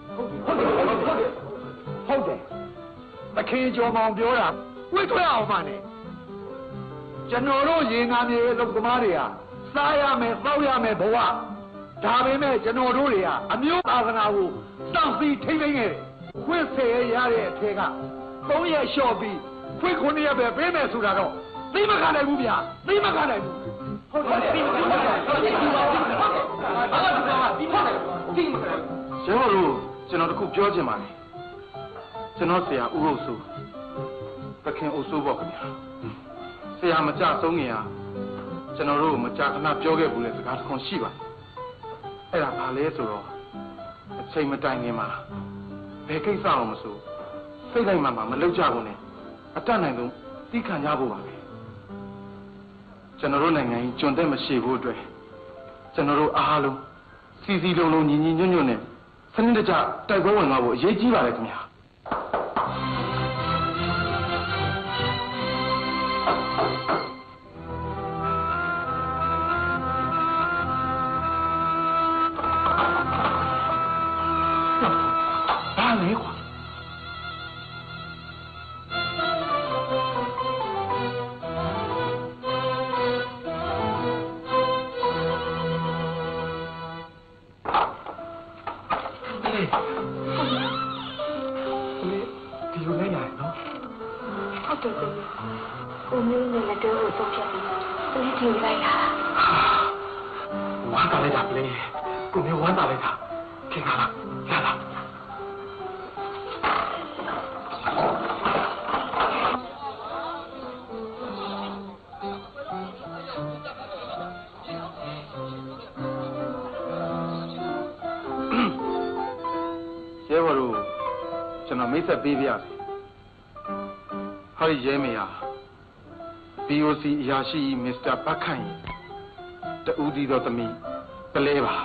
好的，那看叫毛标了。为什么要嘛呢？ကျွန်တော်တို့ရေငါမြေလုပ်သမားတွေကစားရမယ်၊သောက်ရမယ်ဘဝဒါပေမဲ့ကျွန်တော်တို့တွေကအမျိုးသာသနာကိုစောင့်စီထိမ့်သိမ်းခဲ့တယ်။ခွင့်10ရက်ရတဲ့အထက်က3ရက်လျှော့ပြီးခွင့်9ရက်ပဲပေးမယ်ဆိုတာတော့သိမခံနိုင်ဘူးဗျာ။သိမခံနိုင်ဘူး။ဟုတ်တယ်သိမခံနိုင်ဘူး။ဟုတ်တယ်ဒီပါဘာလို့ဒီမှာသိမခံနိုင်ဘူး။ကျွန်တော်တို့ကျွန်တော်တခုပြောချင်ပါတယ်။ကျွန်တော်ဆရာဦးဟုတ်ဆိုသခင်အုပ်စိုးပေါ့ခင်ဗျာဆရာမကြဆုံးခင်ဟာကျွန်တော်တို့မကြခဏပြောခဲ့ဘူးလေစကားတစ်ခွန်းရှိပါအဲ့ဒါဘာလဲဆိုတော့အချိန်မတိုင်ခင်မှာဘယ်ကိစ္စအောင်မဆိုစိတ်လိုက်မှမလုပ်ကြဘူးနဲ့အတတ်နိုင်ဆုံးသိခံကြဖို့ပါပဲကျွန်တော်တို့နိုင်ငံကြီးကျွန်းတဲ့မရှိဘူးအတွက်ကျွန်တော်တို့အားလုံးစီလုံးလုံးညီညွတ်နဲ့စနစ်တကျတိုက်ပွဲဝင်သွားဖို့အရေးကြီးပါတယ်ခင်ဗျာဆက်ပေးပြတယ်ဟာဒီရဲမေဟာ BOC အရာရှိမစ္စတာဘတ်ခိုင်တူဒီတော်သမီးကလေးပါ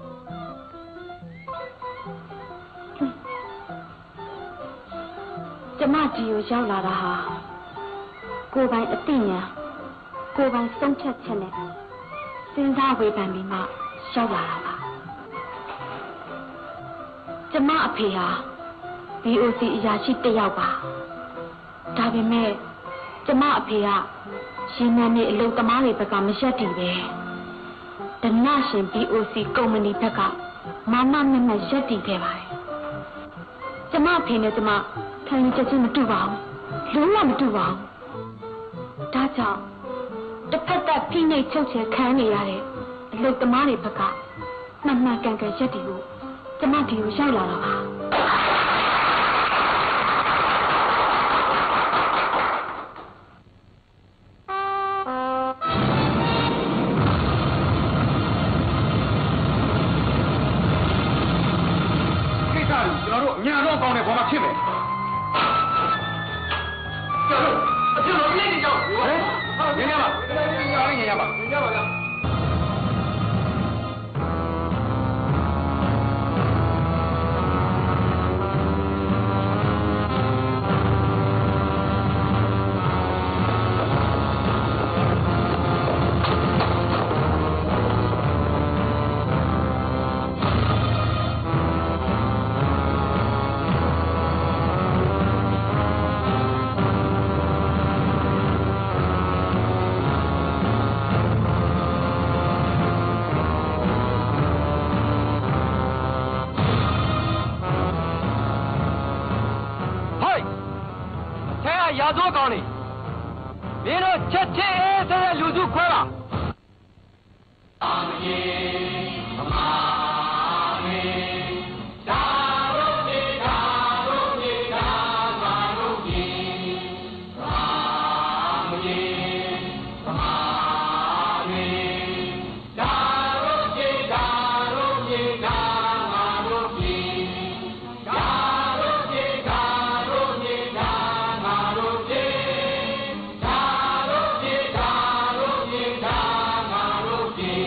ကျမကြီးကိုရောက်လာတာဟာကိုယ်ပိုင်အသိဉာဏ်ကိုယ်ပိုင်ဆုံးဖြတ်ချက်နဲ့စဉ်းစားဝေဖန်ပြီးမှရောက်လာတာပါကျမအဖေဟာ BOC အရာရှိတစ်ယောက်ပါဒါပေမဲ့ကျမအဖေကရှင်နန်းနဲ့အလုပ်သမားတွေဘက်ကမရက်တည်ပဲဓနရှင် BOC ကုမ္ပဏီဘက်ကမမမမရက်တည်ခဲ့ပါတယ်ကျမအဖေနဲ့ကျမခံယူချက်ချင်းမတူပါဘူးလုံးဝမတူပါဘူးဒါကြောင့်တစ်ဖက်သက်ဖိနှိပ်ချုပ်ချယ်ခံနေရတဲ့အလုပ်သမားတွေဘက်ကမှန်မှန်ကန်ကန်ရက်တည်ဖို့ကျမဒီကိုရောက်လာတာပါညာတော့ကောင်းတယ်ဘာမှဖြစ်မယ်ကျတော့အကျတော့ပြည့်နေကြပါဟဲ့ညညပါညညပါညပါဗျာကောင်းနေမင်းတို့ချက်ချင်းအေးတဲ့လူစုခွဲပါအာမေအမာမေဒါရုံးနေဒါရုံးနေဒါငါတို့ကြီးအာမေအမာမေဒါရုံးနေဒါရုံးနေဒါငါတို့ကြီးဒါရုံးနေဒါရုံးနေဒါငါတို့ကြီးဒါရုံးနေဒါရုံးနေဒါငါတို့ကြီး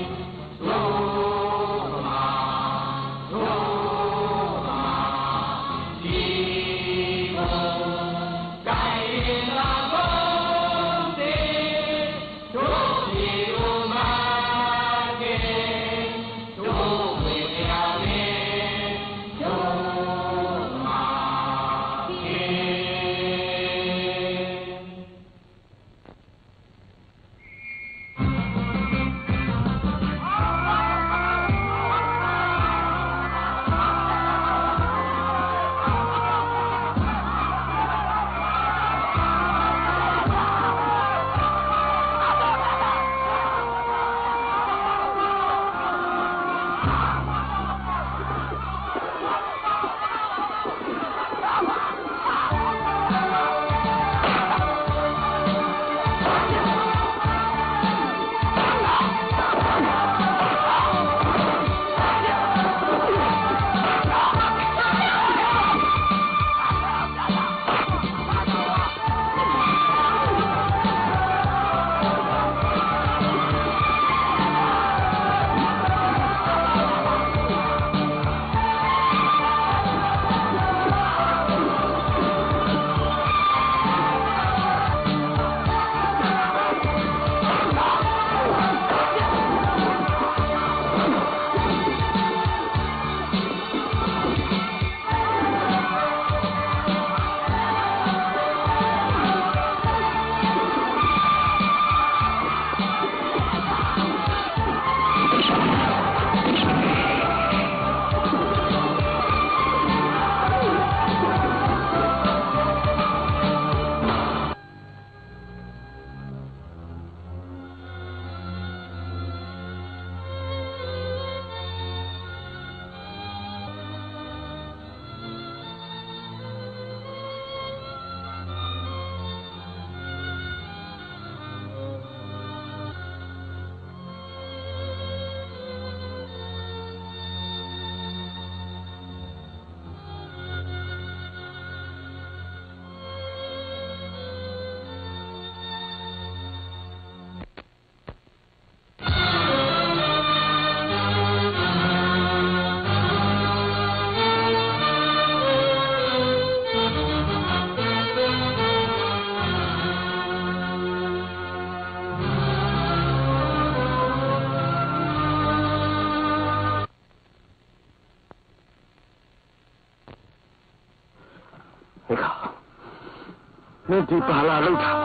မင်းဒီပါလာလောက်တာ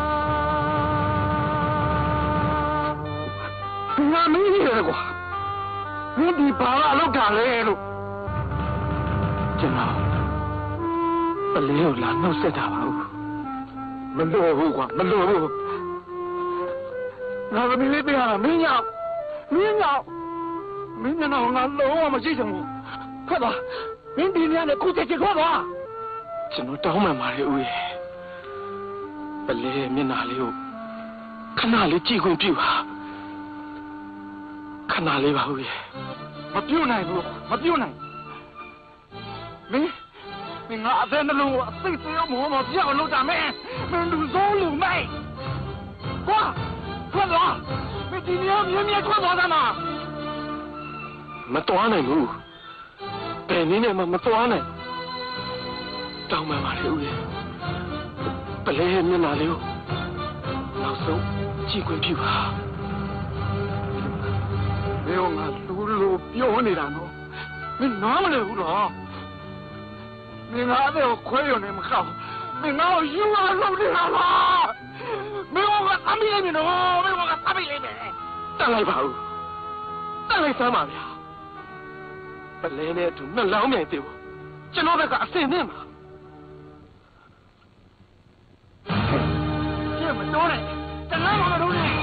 ငါမင်းရကွာမင်းဒီပါလာလောက်တာလေလို့ကျွန်တော်ပလေးကိုလာနှုတ်ဆက်တာပါဘူးမလို့ဘူးကွာမလို့ဘူးငါမင်းလေးပြရတာမင်းညောင်မင်းညောင်ငါလုံးဝမရှိချင်ဘူးထွက်သွားမင်းဒီနေရာနဲ့ခုချက်ချက်ထွက်သွားကျွန်တော်တောင်းပန်ပါတယ်ဦးရဲ့ပလေးမျက်နှာလေးကိုခဏလေးကြည့်ခွင့်ပြုပါခဏလေးပါဦးရဲ့မပြုတ်နိုင်ဘူးမပြုတ်နိုင်မင်းငါအသက်နှလုံးကိုအသိသေးအောင်မပြောင်းလို့တာမင်းလူစိုးလူမိုက်ကွာထွက်သွားမင်းဒီနေရာမြဲထွက်သွားတာမတော်နိုင်ဘူးဘယ်နည်းနဲ့မှမတော်နိုင်တောင်းပန်ပါလေဦးရဲ့ပလဲမျက်နှာလေးကိုနောက်ဆုံးကြည့်ခွင့်ပြုပါမင်းငါလူလိုပြောနေတာနော်မင်းနားမလည်ဘူးနော်မင်းငါတဲ့ကိုခွဲရုံနဲ့မကောက်မင်းငါ့ကိုယူရလို့နေတာလားမင်းကသမီးလေးမနော်မင်းကသမီးလေးပဲတက်လိုက်ပါဦးတက်လိုက်စမ်းပါဗျာပလဲနဲ့အတူနှလောင်းမြိုင်သေးဘူးကျွန်တော်ဘက်ကအစင်နဲ့မှာ mà trốn này, chẳng nói mà đâu này.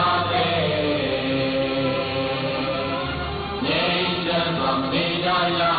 Yeah.